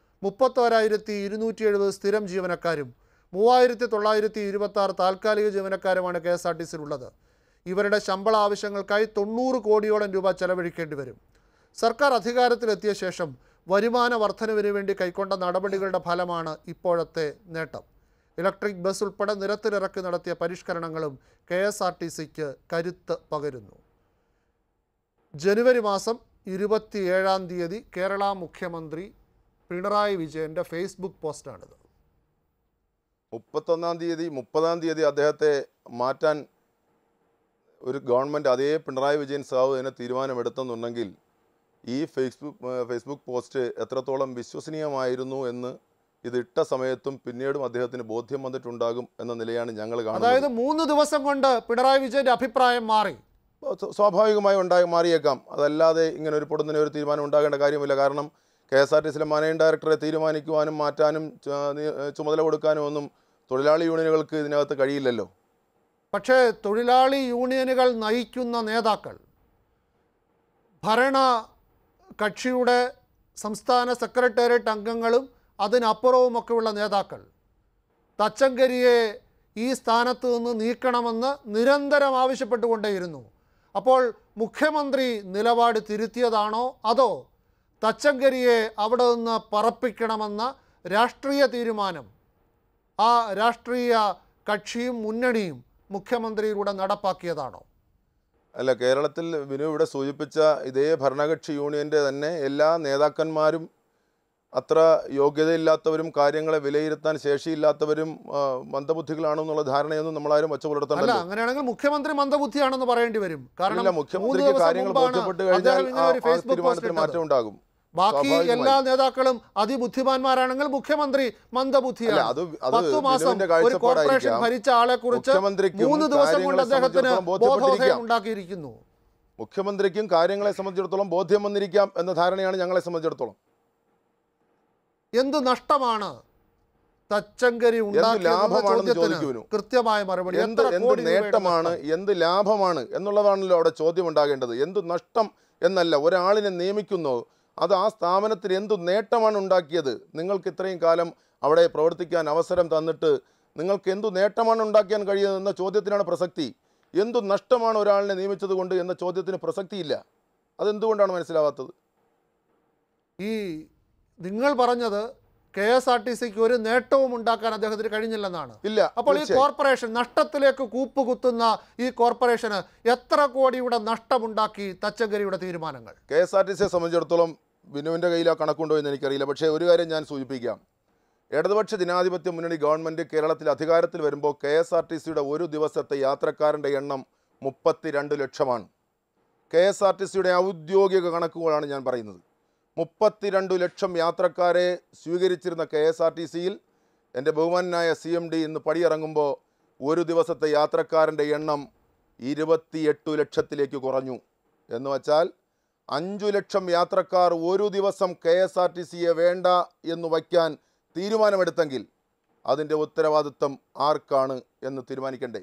31,270 സ്ഥിരം ജീവനക്കാരും 3,926 താൽക്കാലിക ജീവനക്കാരുമാണ് KSRTCയിലുള്ളത്. ഇവരുടെ ശമ്പള ആവശ്യങ്ങൾക്കായി 90 കോടിയോളം രൂപ ചെലവഴിക്കേണ്ടി വരും. സർക്കാർ അധികാരത്തിലെത്തിയ ശേഷം വരുമാന വർധനവിന് വേണ്ടി കൈക്കൊണ്ട നടപടികളുടെ ഫലമാണ് ഇപ്പോഴത്തെ നേട്ടം. ഇലക്ട്രിക് ബസ് ഉൾപ്പെടെ നിരത്തിലിറക്കി നടത്തിയ പരിഷ്കരണങ്ങളും KSRTCക്ക് കരുത്ത് പകരുന്നു. ജനുവരി മാസം 27-ാം തീയതി കേരള മുഖ്യമന്ത്രി പിണറായി വിജയൻ്റെ ഫേസ്ബുക്ക് പോസ്റ്റാണിത്. 30-ാം തീയതി അദ്ദേഹത്തെ മാറ്റാൻ ഒരു ഗവൺമെൻറ്, അതേ പിണറായി വിജയൻ സാഹു തന്നെ തീരുമാനമെടുത്തെന്നുണ്ടെങ്കിൽ ഈ ഫേസ്ബുക്ക് പോസ്റ്റ് എത്രത്തോളം വിശ്വസനീയമായിരുന്നു എന്ന് ഇതിട്ട സമയത്തും പിന്നീടും അദ്ദേഹത്തിന് ബോധ്യം വന്നിട്ടുണ്ടാകും എന്ന നിലയാണ് ഞങ്ങൾ കാണുന്നത്. അതായത് 3 ദിവസം കൊണ്ട് പിണറായി വിജയൻ്റെ അഭിപ്രായം മാറി. സ്വാഭാവികമായി മാറിയേക്കാം. അതല്ലാതെ ഇങ്ങനെ ഒരു പൊടുന്നതിന് ഒരു തീരുമാനം ഉണ്ടാകേണ്ട കാര്യമില്ല. കാരണം KSRTCയിലെ മാനേജിംഗ് ഡയറക്ടറെ തീരുമാനിക്കുവാനും മാറ്റാനും ചുമതല കൊടുക്കാനും ഒന്നും തൊഴിലാളി യൂണിയനുകൾക്ക് ഇതിനകത്ത് കഴിയില്ലല്ലോ. പക്ഷേ തൊഴിലാളി യൂണിയനുകൾ നയിക്കുന്ന നേതാക്കൾ, ഭരണ കക്ഷിയുടെ സംസ്ഥാന സെക്രട്ടേറിയറ്റ് അംഗങ്ങളും അതിനപ്പുറവുമൊക്കെയുള്ള നേതാക്കൾ തച്ചങ്കരിയെ ഈ സ്ഥാനത്ത് നിന്ന് നീക്കണമെന്ന് നിരന്തരം ആവശ്യപ്പെട്ടുകൊണ്ടേയിരുന്നു. അപ്പോൾ മുഖ്യമന്ത്രി നിലപാട് തിരുത്തിയതാണോ അതോ തച്ചങ്കരിയെ അവിടെ നിന്ന് പറപ്പിക്കണമെന്ന രാഷ്ട്രീയ തീരുമാനം ആ രാഷ്ട്രീയ കക്ഷിയും മുന്നണിയും മുഖ്യമന്ത്രിയിലൂടെ നടപ്പാക്കിയതാണോ? അല്ല, കേരളത്തിൽ വിനു ഇവിടെ സൂചിപ്പിച്ച ഇതേ ഭരണകക്ഷി യൂണിയൻ്റെ തന്നെ എല്ലാ നേതാക്കന്മാരും അത്ര യോഗ്യതയില്ലാത്തവരും കാര്യങ്ങളെ വിലയിരുത്താൻ ശേഷിയില്ലാത്തവരും മന്ദബുദ്ധികളാണെന്നുള്ള ധാരണയൊന്നും നമ്മളാരും വച്ചു പുലർത്തണമല്ലോ. അങ്ങനെയാണെങ്കിൽ മുഖ്യമന്ത്രി മന്ദബുദ്ധിയാണെന്ന് പറയേണ്ടി വരും. കാരണം മുഖ്യമന്ത്രിക്ക് കാര്യങ്ങൾ ബോധ്യപ്പെട്ട് കഴിഞ്ഞാൽ തീരുമാനത്തിന് മാറ്റം ഉണ്ടാകും. ബാക്കി എല്ലാ നേതാക്കളും അതിബുദ്ധിമാന്മാരാണെങ്കിൽ മുഖ്യമന്ത്രി മന്ദബുദ്ധിയാണ്. 10 മാസം ഒരു കോർപ്പറേഷൻ ഭരിച്ച ആളെ കുറിച്ച് 3 ദിവസം കൊണ്ട് അദ്ദേഹത്തിന് ബോധോദയം ഉണ്ടാക്കിയിരിക്കുന്നു. മുഖ്യമന്ത്രിക്കും കാര്യങ്ങളെ സംബന്ധിച്ചിടത്തോളം ബോധ്യം വന്നിരിക്കാം എന്ന ധാരണയാണ് ഞങ്ങളെ സംബന്ധിച്ചിടത്തോളം. എന്ത് നഷ്ടമാണ് തച്ചങ്കരി ഉണ്ടാക്കിയത്? കൃത്യമായ മറുപടി. എന്ത് നേട്ടമാണ്, എന്ത് ലാഭമാണ് എന്നുള്ളതാണല്ലോ അവിടെ ചോദ്യം ഉണ്ടാകേണ്ടത്. എന്ത് നഷ്ടം എന്നല്ല. ഒരാളിനെ നിയമിക്കുന്നു, അത് ആ സ്ഥാപനത്തിന് എന്ത് നേട്ടമാണ് ഉണ്ടാക്കിയത്? നിങ്ങൾക്ക് ഇത്രയും കാലം അവിടെ പ്രവർത്തിക്കാൻ അവസരം തന്നിട്ട് നിങ്ങൾക്ക് എന്തു നേട്ടമാണ് ഉണ്ടാക്കാൻ കഴിയുന്നത് എന്ന ചോദ്യത്തിനാണ് പ്രസക്തി. എന്തു നഷ്ടമാണ് ഒരാളിനെ നിയമിച്ചത് കൊണ്ട് എന്ന ചോദ്യത്തിന് പ്രസക്തിയില്ല. അതെന്തുകൊണ്ടാണ് മനസ്സിലാവാത്തത്? ഈ നിങ്ങൾ പറഞ്ഞത് KSRTCക്ക് ഒരു നേട്ടവും ഉണ്ടാക്കാൻ അദ്ദേഹത്തിന് കഴിഞ്ഞില്ലെന്നാണ്. ഇല്ല. അപ്പോൾ ഈ കോർപ്പറേഷൻ നഷ്ടത്തിലേക്ക് കൂപ്പുകുത്തുന്ന ഈ കോർപ്പറേഷന് എത്ര കോടിയുടെ നഷ്ടമുണ്ടാക്കി തച്ചങ്കരിയുടെ തീരുമാനങ്ങൾ? KSRTCയെ സംബന്ധിച്ചിടത്തോളം വിനുവിൻ്റെ കയ്യിൽ ആ കണക്കുണ്ടോ എന്ന് എനിക്കറിയില്ല. പക്ഷേ ഒരു കാര്യം ഞാൻ സൂചിപ്പിക്കാം. ഇടതുപക്ഷ ജനാധിപത്യ മുന്നണി ഗവൺമെൻറ് കേരളത്തിൽ അധികാരത്തിൽ വരുമ്പോൾ KSRTCയുടെ ഒരു ദിവസത്തെ യാത്രക്കാരൻ്റെ എണ്ണം 32 ലക്ഷമാണ്. KSRTCയുടെ ഔദ്യോഗിക കണക്കുകളാണ് ഞാൻ പറയുന്നത്. 32 ലക്ഷം യാത്രക്കാരെ സ്വീകരിച്ചിരുന്ന KSRTCയിൽ എൻ്റെ ബഹുമാനായ CMD ഇന്ന് പടിയിറങ്ങുമ്പോൾ ഒരു ദിവസത്തെ യാത്രക്കാരൻ്റെ എണ്ണം 28 ലക്ഷത്തിലേക്ക് കുറഞ്ഞു. എന്ന് വച്ചാൽ 5 ലക്ഷം യാത്രക്കാർ ഒരു ദിവസം KSRTCയെ വേണ്ട എന്ന് വയ്ക്കാൻ തീരുമാനമെടുത്തെങ്കിൽ അതിൻ്റെ ഉത്തരവാദിത്വം ആർക്കാണ് എന്ന് തീരുമാനിക്കണ്ടേ?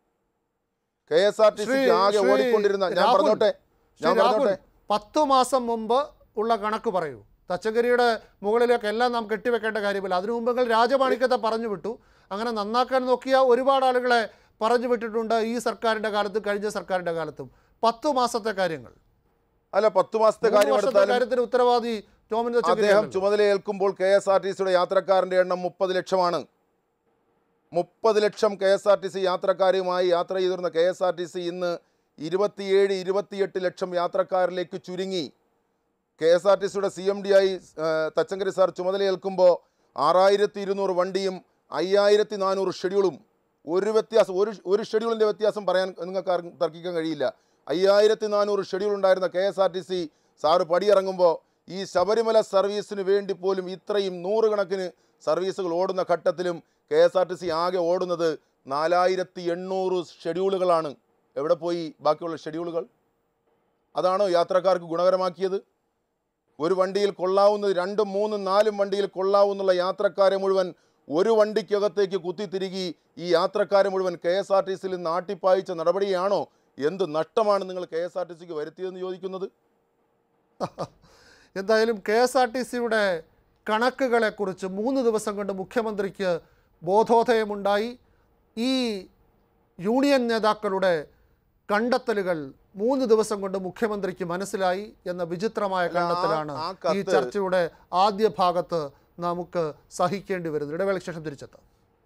KSRTC ആകെ ഓടിക്കൊണ്ടിരുന്ന ഞാൻ പറഞ്ഞോട്ടെ 10 മാസം മുമ്പ് ഉള്ള കണക്ക് പറയൂ. തച്ചങ്കരിയുടെ മുകളിലേക്ക് എല്ലാം നാം കെട്ടിവെക്കേണ്ട കാര്യമില്ല. അതിനു മുമ്പെങ്കിൽ രാജമാണിക്യത്തെ പറഞ്ഞു വിട്ടു. അങ്ങനെ നന്നാക്കാൻ നോക്കിയ ഒരുപാട് ആളുകളെ പറഞ്ഞു വിട്ടിട്ടുണ്ട് ഈ സർക്കാരിൻ്റെ കാലത്തും കഴിഞ്ഞ സർക്കാരിൻ്റെ കാലത്തും. 10 മാസത്തെ കാര്യങ്ങൾ അല്ല, 10 മാസത്തെ കാര്യത്തിന് ഉത്തരവാദി അദ്ദേഹം ചുമതലയേൽക്കുമ്പോൾ KSRTCയുടെ യാത്രക്കാരൻ്റെ എണ്ണം 30 ലക്ഷമാണ്. 30 ലക്ഷം KSRTC യാത്രക്കാരുമായി യാത്ര ചെയ്തിരുന്ന KSRTC ഇന്ന് 27-28 ലക്ഷം യാത്രക്കാരിലേക്ക് ചുരുങ്ങി. KSRTCയുടെ CMD ആയി തച്ചങ്കരി സാർ ചുമതലയേൽക്കുമ്പോൾ 6200 വണ്ടിയും 5400 ഷെഡ്യൂളും. ഒരു ഷെഡ്യൂളിൻ്റെ വ്യത്യാസം പറയാൻ നിങ്ങൾക്ക് തർക്കിക്കാൻ കഴിയില്ല. 5400 ഷെഡ്യൂൾ ഉണ്ടായിരുന്ന KSRTC സാറ് പടിയിറങ്ങുമ്പോൾ ഈ ശബരിമല സർവീസിന് വേണ്ടി പോലും ഇത്രയും 100 കണക്കിന് സർവീസുകൾ ഓടുന്ന ഘട്ടത്തിലും KSRTC ആകെ ഓടുന്നത് 4800 ഷെഡ്യൂളുകളാണ്. എവിടെ പോയി ബാക്കിയുള്ള ഷെഡ്യൂളുകൾ? അതാണോ യാത്രക്കാർക്ക് ഗുണകരമാക്കിയത്? ഒരു വണ്ടിയിൽ കൊള്ളാവുന്നത് 2, 3, 4 വണ്ടിയിൽ കൊള്ളാവുന്നുള്ള യാത്രക്കാരെ മുഴുവൻ ഒരു വണ്ടിക്കകത്തേക്ക് കുത്തിത്തിരികി ഈ യാത്രക്കാരെ മുഴുവൻ KSRTCയിൽ നിന്ന് ആട്ടിപ്പായിച്ച നടപടിയാണോ? എന്ത് നഷ്ടമാണ് നിങ്ങൾ KSRTCക്ക് വരുത്തിയതെന്ന് ചോദിക്കുന്നത്? എന്തായാലും KSRTCയുടെ കണക്കുകളെക്കുറിച്ച് 3 ദിവസം കൊണ്ട് മുഖ്യമന്ത്രിക്ക് ബോധോദയമുണ്ടായി. ഈ യൂണിയൻ നേതാക്കളുടെ കണ്ടെത്തലുകൾ 3 ദിവസം കൊണ്ട് മുഖ്യമന്ത്രിക്ക് മനസ്സിലായി എന്ന വിചിത്രമായ കണ്ടെത്തലാണ് ഈ ചർച്ചയുടെ ആദ്യ ഭാഗത്ത് നമുക്ക് സഹിക്കേണ്ടി വരുന്നത്. ഇടവേളയ്ക്ക് ശേഷം തിരിച്ചെത്താം.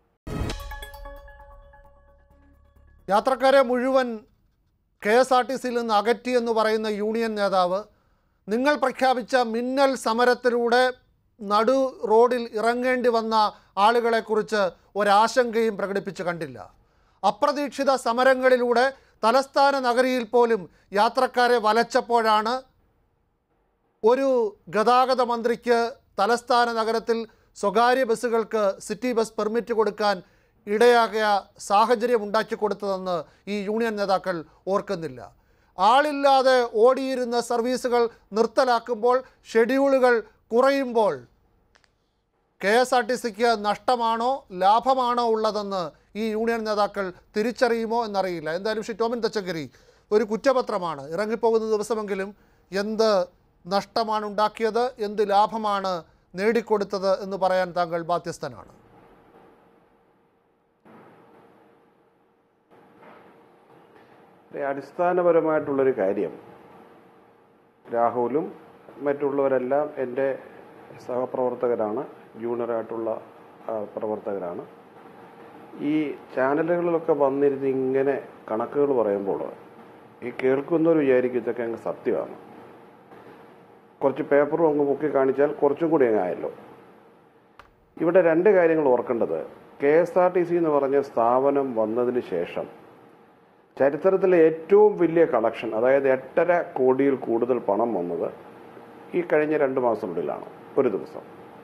യാത്രക്കാരെ മുഴുവൻ KSRTCയിൽ നിന്ന് അകറ്റിയെന്ന് പറയുന്ന യൂണിയൻ നേതാവ് നിങ്ങൾ പ്രഖ്യാപിച്ച മിന്നൽ സമരത്തിലൂടെ നടു റോഡിൽ ഇറങ്ങേണ്ടി വന്ന ആളുകളെക്കുറിച്ച് ഒരാശങ്കയും പ്രകടിപ്പിച്ച് കണ്ടില്ല. അപ്രതീക്ഷിത സമരങ്ങളിലൂടെ തലസ്ഥാന നഗരിയിൽ പോലും യാത്രക്കാരെ വലച്ചപ്പോഴാണ് ഒരു ഗതാഗത മന്ത്രിക്ക് തലസ്ഥാന നഗരത്തിൽ സ്വകാര്യ ബസ്സുകൾക്ക് സിറ്റി ബസ് പെർമിറ്റ് കൊടുക്കാൻ ഇടയാകിയ സാഹചര്യം ഉണ്ടാക്കി കൊടുത്തതെന്ന് ഈ യൂണിയൻ നേതാക്കൾ ഓർക്കുന്നില്ല. ആളില്ലാതെ ഓടിയിരുന്ന സർവീസുകൾ നിർത്തലാക്കുമ്പോൾ, ഷെഡ്യൂളുകൾ കുറയുമ്പോൾ KSRTCക്ക് നഷ്ടമാണോ ലാഭമാണോ ഉള്ളതെന്ന് ഈ യൂണിയൻ നേതാക്കൾ തിരിച്ചറിയുമോ എന്നറിയില്ല. എന്തായാലും ശ്രീ ടോമിൻ തച്ചങ്കരി, ഒരു കുറ്റപത്രമാണ്. ഇറങ്ങിപ്പോകുന്ന ദിവസമെങ്കിലും എന്ത് നഷ്ടമാണ് ഉണ്ടാക്കിയത്, എന്ത് ലാഭമാണ് നേടിക്കൊടുത്തത് എന്ന് പറയാൻ താങ്കൾ ബാധ്യസ്ഥനാണ്. അടിസ്ഥാനപരമായിട്ടുള്ളൊരു കാര്യം, രാഹുലും മറ്റുള്ളവരെല്ലാം എൻ്റെ സഹപ്രവർത്തകരാണ്, ജൂനിയറായിട്ടുള്ള പ്രവർത്തകരാണ്. ഈ ചാനലുകളിലൊക്കെ വന്നിരുന്ന് ഇങ്ങനെ കണക്കുകൾ പറയുമ്പോൾ ഈ കേൾക്കുന്നവർ വിചാരിക്കും ഇതൊക്കെ അങ്ങ് സത്യമാണ്. കുറച്ച് പേപ്പറും അങ്ങ് പൊക്കി കാണിച്ചാൽ കുറച്ചും കൂടി അങ്ങ് ആയല്ലോ. ഇവിടെ രണ്ട് കാര്യങ്ങൾ ഓർക്കേണ്ടത്. KSRTC എന്ന് പറഞ്ഞ സ്ഥാപനം വന്നതിന് ശേഷം ചരിത്രത്തിലെ ഏറ്റവും വലിയ കളക്ഷൻ, അതായത് 8.5 കോടിയിൽ കൂടുതൽ പണം വന്നത് ഈ കഴിഞ്ഞ 2 മാസത്തിനുള്ളിലാണ്. ഒരു ദിവസം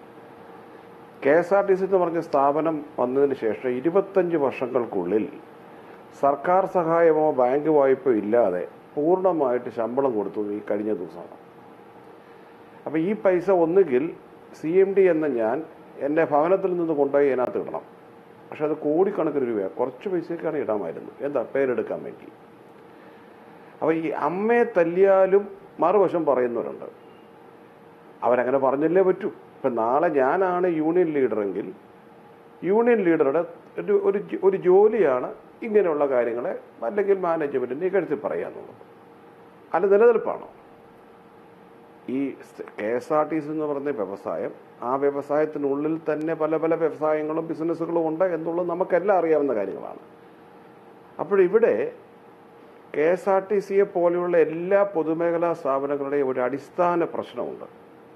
KSRTC എന്ന് പറഞ്ഞ സ്ഥാപനം വന്നതിന് ശേഷം 25 വർഷങ്ങൾക്കുള്ളിൽ സർക്കാർ സഹായമോ ബാങ്ക് വായ്പയോ ഇല്ലാതെ പൂർണ്ണമായിട്ട് ശമ്പളം കൊടുത്തു ഈ കഴിഞ്ഞ ദിവസമാണ്. അപ്പം ഈ പൈസ ഒന്നുകിൽ CMD എന്ന ഞാൻ എൻ്റെ ഭവനത്തിൽ നിന്ന് കൊണ്ടുപോയി അതിനകത്ത് ഇടണം. പക്ഷെ അത് കോടിക്കണക്കിന് രൂപയാണ്. കുറച്ച് പൈസയ്ക്കാണ് ഇടാമായിരുന്നു. എന്താ, പേരെടുക്കാൻ വേണ്ടി. അപ്പോൾ ഈ അമ്മയെ തല്ലിയാലും മറുവശം പറയുന്നവരുണ്ട്. അവരങ്ങനെ പറഞ്ഞല്ലേ പറ്റൂ. ഇപ്പം നാളെ ഞാനാണ് യൂണിയൻ ലീഡറെങ്കിൽ യൂണിയൻ ലീഡറുടെ ഒരു ജോലിയാണ് ഇങ്ങനെയുള്ള കാര്യങ്ങളെ അല്ലെങ്കിൽ മാനേജ്മെൻറ്റിന് ഇകഴ്ത്തി പറയാന്നുള്ളത്. അല്ല, നിലനിൽപ്പാണോ? ഈ KSRTC എന്ന് പറഞ്ഞ വ്യവസായം, ആ വ്യവസായത്തിനുള്ളിൽ തന്നെ പല പല വ്യവസായങ്ങളും ബിസിനസ്സുകളും ഉണ്ട് എന്നുള്ളത് നമുക്കെല്ലാം അറിയാവുന്ന കാര്യങ്ങളാണ്. അപ്പോഴിവിടെ KSRTCയെ പോലെയുള്ള എല്ലാ പൊതുമേഖലാ സ്ഥാപനങ്ങളുടെയും ഒരു അടിസ്ഥാന പ്രശ്നമുണ്ട്.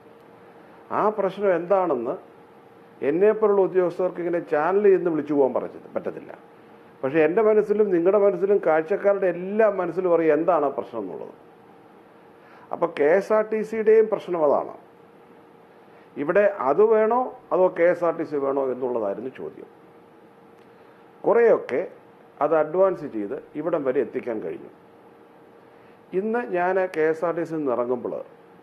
ആ പ്രശ്നം എന്താണെന്ന് എന്നെപ്പോലുള്ള ഉദ്യോഗസ്ഥർക്ക് ഇങ്ങനെ ചാനലിൽ നിന്ന് വിളിച്ചു പോകാൻ പറ്റത്തില്ല. പക്ഷെ എൻ്റെ മനസ്സിലും നിങ്ങളുടെ മനസ്സിലും കാഴ്ചക്കാരുടെ എല്ലാ മനസ്സിലും അറിയാം എന്താണ് ആ പ്രശ്നം എന്നുള്ളത്. അപ്പോൾ KSRTCയുടെയും പ്രശ്നം അതാണ്. ഇവിടെ അത് വേണോ അതോ KSRTC വേണോ എന്നുള്ളതായിരുന്നു ചോദ്യം. കുറേയൊക്കെ അത് അഡ്വാൻസ് ചെയ്ത് ഇവിടം വരെ എത്തിക്കാൻ കഴിഞ്ഞു. ഇന്ന് ഞാൻ KSRTCയിൽ നിന്ന് ഇറങ്ങുമ്പോൾ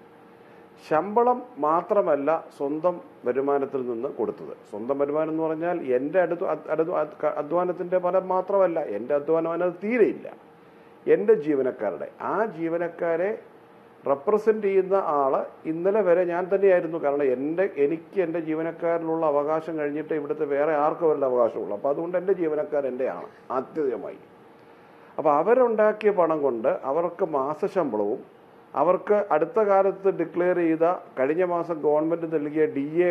ശമ്പളം മാത്രമല്ല സ്വന്തം വരുമാനത്തിൽ നിന്ന് കൊടുത്തത്. സ്വന്തം വരുമാനം എന്ന് പറഞ്ഞാൽ എൻ്റെ അധ്വാനത്തിൻ്റെ ഫലം മാത്രമല്ല, എൻ്റെ അധ്വാനം അതിനകത്ത് തീരെയില്ല. എൻ്റെ ജീവനക്കാരുടെ, ആ ജീവനക്കാരെ റെപ്രസെൻ്റ് ചെയ്യുന്ന ആള് ഇന്നലെ വരെ ഞാൻ തന്നെയായിരുന്നു. കാരണം എനിക്ക് എൻ്റെ ജീവനക്കാരിലുള്ള അവകാശം കഴിഞ്ഞിട്ട് ഇവിടുത്തെ വേറെ ആർക്കും അവരുടെ അവകാശമുള്ളൂ. അപ്പോൾ അതുകൊണ്ട് എൻ്റെ ജീവനക്കാർ എൻ്റെയാണ് ആത്യന്തികമായി. അപ്പോൾ അവരുണ്ടാക്കിയ പണം കൊണ്ട് അവർക്ക് മാസശമ്പളവും അവർക്ക് അടുത്ത കാലത്ത് ഡിക്ലെയർ ചെയ്ത കഴിഞ്ഞ മാസം ഗവൺമെൻറ് നൽകിയ DA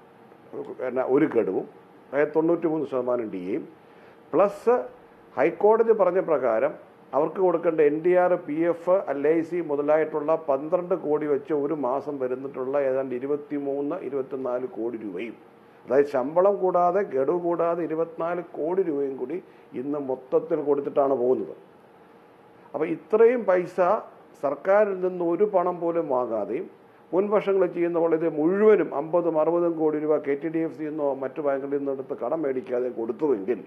ഒരു ഗഡുവും, അതായത് 93% DAയും പ്ലസ് ഹൈക്കോടതി പറഞ്ഞ പ്രകാരം അവർക്ക് കൊടുക്കേണ്ട NDR, PF, LIC മുതലായിട്ടുള്ള 12 കോടി വെച്ച് ഒരു മാസം വരുന്നിട്ടുള്ള ഏതാണ്ട് 23-24 കോടി രൂപയും, അതായത് ശമ്പളം കൂടാതെ ഗഡു കൂടാതെ 24 കോടി രൂപയും കൂടി ഇന്ന് മൊത്തത്തിൽ കൊടുത്തിട്ടാണ് പോകുന്നത്. അപ്പോൾ ഇത്രയും പൈസ സർക്കാരിൽ നിന്ന് ഒരു പണം പോലും വാങ്ങാതെയും മുൻവർഷങ്ങൾ ചെയ്യുന്ന പോലെ ഇത് മുഴുവനും 50-60 കോടി രൂപ KTDFC എന്നോ മറ്റു ബാങ്കുകളിൽ നിന്നെടുത്ത് കടം മേടിക്കാതെ കൊടുത്തുവെങ്കിൽ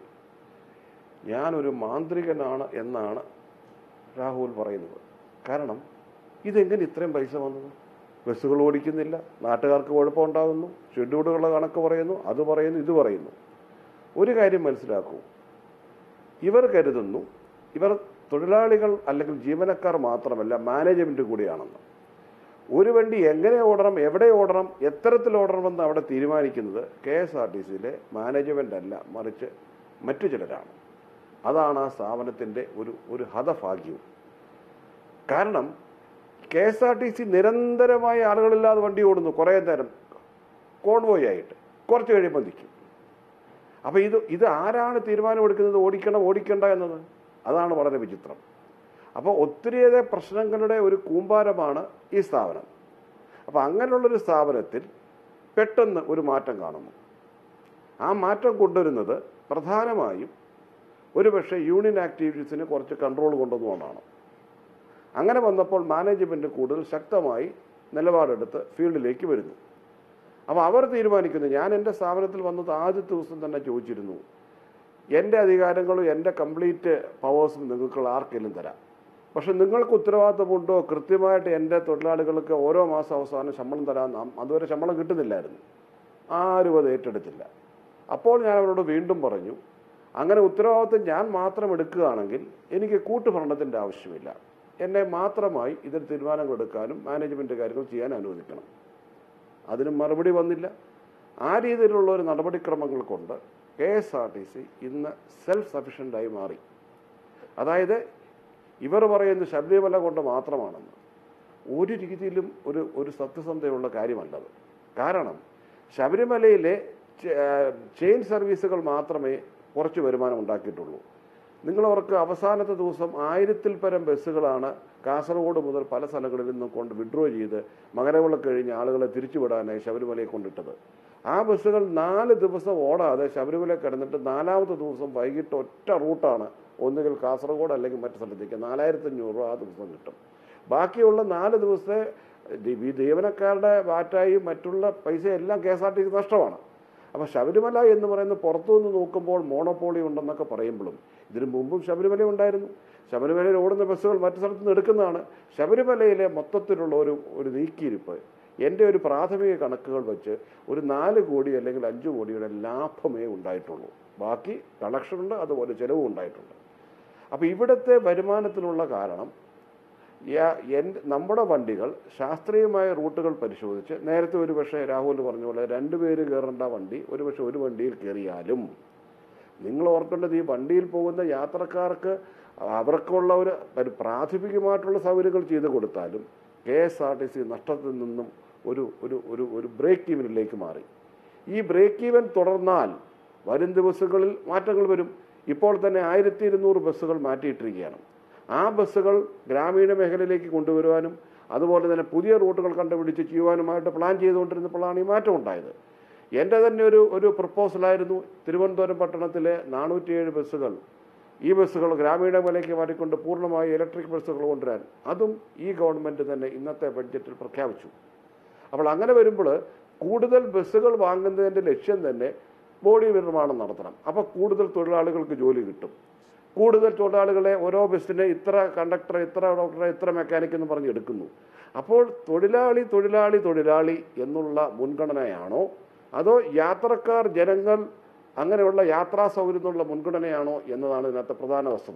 ഞാനൊരു മാന്ത്രികനാണ് എന്നാണ് രാഹുൽ പറയുന്നത്. കാരണം ഇതെങ്ങനെ ഇത്രയും പൈസ വന്നത്? ബസ്സുകൾ ഓടിക്കുന്നില്ല, നാട്ടുകാർക്ക് കുഴപ്പമുണ്ടാകുന്നു, ഷെഡ്യൂളുകളുടെ കണക്ക് പറയുന്നു, അത് പറയുന്നു, ഇത് പറയുന്നു. ഒരു കാര്യം മനസ്സിലാക്കൂ, ഇവർ കരുതുന്നു ഇവർ തൊഴിലാളികൾ അല്ലെങ്കിൽ ജീവനക്കാർ മാത്രമല്ല മാനേജ്മെൻറ്റ് കൂടിയാണെന്ന്. ഒരു വണ്ടി എങ്ങനെ ഓടണം, എവിടെ ഓടണം, എത്തരത്തിൽ ഓടണമെന്ന് അവിടെ തീരുമാനിക്കുന്നത് KSRTCയിലെ മാനേജ്മെൻ്റ് അല്ല, മറിച്ച് മറ്റു ചിലരാണ്. അതാണ് ആ സ്ഥാപനത്തിൻ്റെ ഒരു ഹതഭാഗ്യവും. കാരണം KSRTC നിരന്തരമായി ആളുകളില്ലാതെ വണ്ടി ഓടുന്നു, കുറേ നേരം കോൺവോയ് ആയിട്ട്, കുറച്ച് കഴിയുമ്പോൾ നിൽക്കും. അപ്പോൾ ഇത് ആരാണ് തീരുമാനമെടുക്കുന്നത് ഓടിക്കണം ഓടിക്കണ്ട എന്നത്? അതാണ് വളരെ വിചിത്രം. അപ്പോൾ ഒത്തിരിയേറെ പ്രശ്നങ്ങളുടെ ഒരു കൂമ്പാരമാണ് ഈ സ്ഥാപനം. അപ്പോൾ അങ്ങനെയുള്ളൊരു സ്ഥാപനത്തിൽ പെട്ടെന്ന് ഒരു മാറ്റം കാണുന്നു. ആ മാറ്റം കൊണ്ടുവരുന്നത് പ്രധാനമായും ഒരുപക്ഷെ യൂണിയൻ ആക്ടിവിറ്റീസിന് കുറച്ച് കൺട്രോൾ കൊണ്ടുവന്നുകൊണ്ടാണ്. അങ്ങനെ വന്നപ്പോൾ മാനേജ്മെൻറ്റ് കൂടുതൽ ശക്തമായി നിലപാടെടുത്ത് ഫീൽഡിലേക്ക് വരുന്നു. അപ്പോൾ അവർ തീരുമാനിക്കുന്നു. ഞാൻ എൻ്റെ സ്ഥാപനത്തിൽ വന്നത് ആദ്യത്തെ ദിവസം തന്നെ ചോദിച്ചിരുന്നു, എൻ്റെ അധികാരങ്ങളും എൻ്റെ കംപ്ലീറ്റ് പവേഴ്സും നിങ്ങൾക്ക് ആർക്കെങ്കിലും തരാം, പക്ഷെ നിങ്ങൾക്ക് ഉത്തരവാദിത്തമുണ്ടോ കൃത്യമായിട്ട് എൻ്റെ തൊഴിലാളികൾക്ക് ഓരോ മാസം അവസാനം ശമ്പളം തരാൻ? അതുവരെ ശമ്പളം കിട്ടുന്നില്ലായിരുന്നു, ആരും അത് ഏറ്റെടുത്തില്ല. അപ്പോൾ ഞാൻ അവരോട് വീണ്ടും പറഞ്ഞു, അങ്ങനെ ഉത്തരവാദിത്വം ഞാൻ മാത്രം എടുക്കുകയാണെങ്കിൽ എനിക്ക് കൂട്ടുഭരണത്തിൻ്റെ ആവശ്യമില്ല, എന്നെ മാത്രമായി ഇതിൽ തീരുമാനങ്ങൾ എടുക്കാനും മാനേജ്മെൻറ്റ് കാര്യങ്ങൾ ചെയ്യാൻ അനുവദിക്കണം. അതിന് മറുപടി വന്നില്ല. ആ രീതിയിലുള്ള ഒരു നടപടിക്രമങ്ങൾ കൊണ്ട് KSRTC ഇന്ന് സെൽഫ് സഫിഷ്യൻ്റായി മാറി. അതായത് ഇവർ പറയുന്നത് ശബരിമല കൊണ്ട് മാത്രമാണെന്ന്. ഒരു രീതിയിലും ഒരു സത്യസന്ധതയുള്ള കാര്യമല്ലത്. കാരണം ശബരിമലയിലെ ചെയിൻ സർവീസുകൾ മാത്രമേ കുറച്ച് വരുമാനം ഉണ്ടാക്കിയിട്ടുള്ളൂ. നിങ്ങളവർക്ക് അവസാനത്തെ ദിവസം 1000-ൽ പരം ബസ്സുകളാണ് കാസർഗോഡ് മുതൽ പല സ്ഥലങ്ങളിൽ നിന്നും കൊണ്ട് വിഡ്രോ ചെയ്ത് മകരവിളക്ക് കഴിഞ്ഞ് ആളുകളെ തിരിച്ചുവിടാനായി ശബരിമലയെ കൊണ്ടിട്ടത്. ആ ബസ്സുകൾ 4 ദിവസം ഓടാതെ ശബരിമല കിടന്നിട്ട് 4ാമത്തെ ദിവസം വൈകിട്ട് ഒറ്റ റൂട്ടാണ്, ഒന്നുകിൽ കാസർഗോഡ് അല്ലെങ്കിൽ മറ്റു സ്ഥലത്തേക്ക്. 4500 രൂപ ആ ദിവസം കിട്ടും. ബാക്കിയുള്ള 4 ദിവസത്തെ ജീവനക്കാരുടെ വാറ്റായും മറ്റുള്ള പൈസ എല്ലാം KSRTC നഷ്ടമാണ്. അപ്പോൾ ശബരിമല എന്ന് പറയുന്നത് പുറത്തുനിന്ന് നോക്കുമ്പോൾ മോണോപോളി ഉണ്ടെന്നൊക്കെ പറയുമ്പോഴും ഇതിനു മുമ്പും ശബരിമല ഉണ്ടായിരുന്നു. ശബരിമലയിൽ ഓടുന്ന ബസ്സുകൾ മറ്റു സ്ഥലത്ത് നിന്ന് എടുക്കുന്നതാണ്. ശബരിമലയിലെ മൊത്തത്തിലുള്ള ഒരു നീക്കിയിരിപ്പ് എൻ്റെ ഒരു പ്രാഥമിക കണക്കുകൾ വെച്ച് ഒരു 4 കോടി അല്ലെങ്കിൽ 5 കോടിയുടെ ലാഭമേ ഉണ്ടായിട്ടുള്ളൂ. ബാക്കി കളക്ഷനുണ്ട്, അതുപോലെ ചിലവും ഉണ്ടായിട്ടുണ്ട്. അപ്പോൾ ഇവിടുത്തെ വരുമാനത്തിനുള്ള കാരണം നമ്മുടെ വണ്ടികൾ ശാസ്ത്രീയമായ റൂട്ടുകൾ പരിശോധിച്ച്, നേരത്തെ ഒരു പക്ഷേ രാഹുൽ പറഞ്ഞ പോലെ 2 പേര് കയറേണ്ട വണ്ടി ഒരു പക്ഷേ ഒരു വണ്ടിയിൽ കയറിയാലും നിങ്ങൾ ഓർക്കേണ്ടത് ഈ വണ്ടിയിൽ പോകുന്ന യാത്രക്കാർക്ക് അവർക്കുള്ള ഒരു പ്രാഥമികമായിട്ടുള്ള സൗകര്യങ്ങൾ ചെയ്തു കൊടുത്താലും KSRTC നഷ്ടത്തിൽ നിന്നും ഒരു ബ്രേക്ക് ഈവനിലേക്ക് മാറി. ഈ ബ്രേക്ക് ഈവൻ തുടർന്നാൽ വരും ദിവസങ്ങളിൽ മാറ്റങ്ങൾ വരും. ഇപ്പോൾ തന്നെ 1200 ബസ്സുകൾ മാറ്റിയിട്ടിരിക്കുകയാണ്. ആ ബസ്സുകൾ ഗ്രാമീണ മേഖലയിലേക്ക് കൊണ്ടുവരുവാനും അതുപോലെ തന്നെ പുതിയ റൂട്ടുകൾ കണ്ടുപിടിച്ച് ചെയ്യുവാനുമായിട്ട് പ്ലാൻ ചെയ്തുകൊണ്ടിരുന്നപ്പോഴാണ് ഈ മാറ്റം ഉണ്ടായത്. എൻ്റെ തന്നെ ഒരു പ്രപ്പോസലായിരുന്നു തിരുവനന്തപുരം പട്ടണത്തിലെ 407 ബസ്സുകൾ, ഈ ബസ്സുകൾ ഗ്രാമീണ മേഖലയ്ക്ക് മാറ്റിക്കൊണ്ട് പൂർണ്ണമായി ഇലക്ട്രിക് ബസ്സുകൾ കൊണ്ടുവരാൻ. അതും ഈ ഗവൺമെൻറ് തന്നെ ഇന്നത്തെ ബഡ്ജറ്റിൽ പ്രഖ്യാപിച്ചു. അപ്പോൾ അങ്ങനെ വരുമ്പോൾ കൂടുതൽ ബസ്സുകൾ വാങ്ങുന്നതിൻ്റെ ലക്ഷ്യം തന്നെ ബോഡി നിർമ്മാണം നടത്തണം. അപ്പോൾ കൂടുതൽ തൊഴിലാളികൾക്ക് ജോലി കിട്ടും. കൂടുതൽ തൊഴിലാളികളെ ഓരോ ബസ്സിന് ഇത്ര കണ്ടക്ടർ, ഇത്ര ഡോക്ടറെ, ഇത്ര മെക്കാനിക് എന്ന് പറഞ്ഞ് എടുക്കുന്നു. അപ്പോൾ തൊഴിലാളി തൊഴിലാളി തൊഴിലാളി എന്നുള്ള മുൻഗണനയാണോ അതോ യാത്രക്കാർ, ജനങ്ങൾ, അങ്ങനെയുള്ള യാത്രാ സൗകര്യത്തിനുള്ള മുൻഗണനയാണോ എന്നതാണ് ഇതിനകത്ത് പ്രധാന വസ്തുത.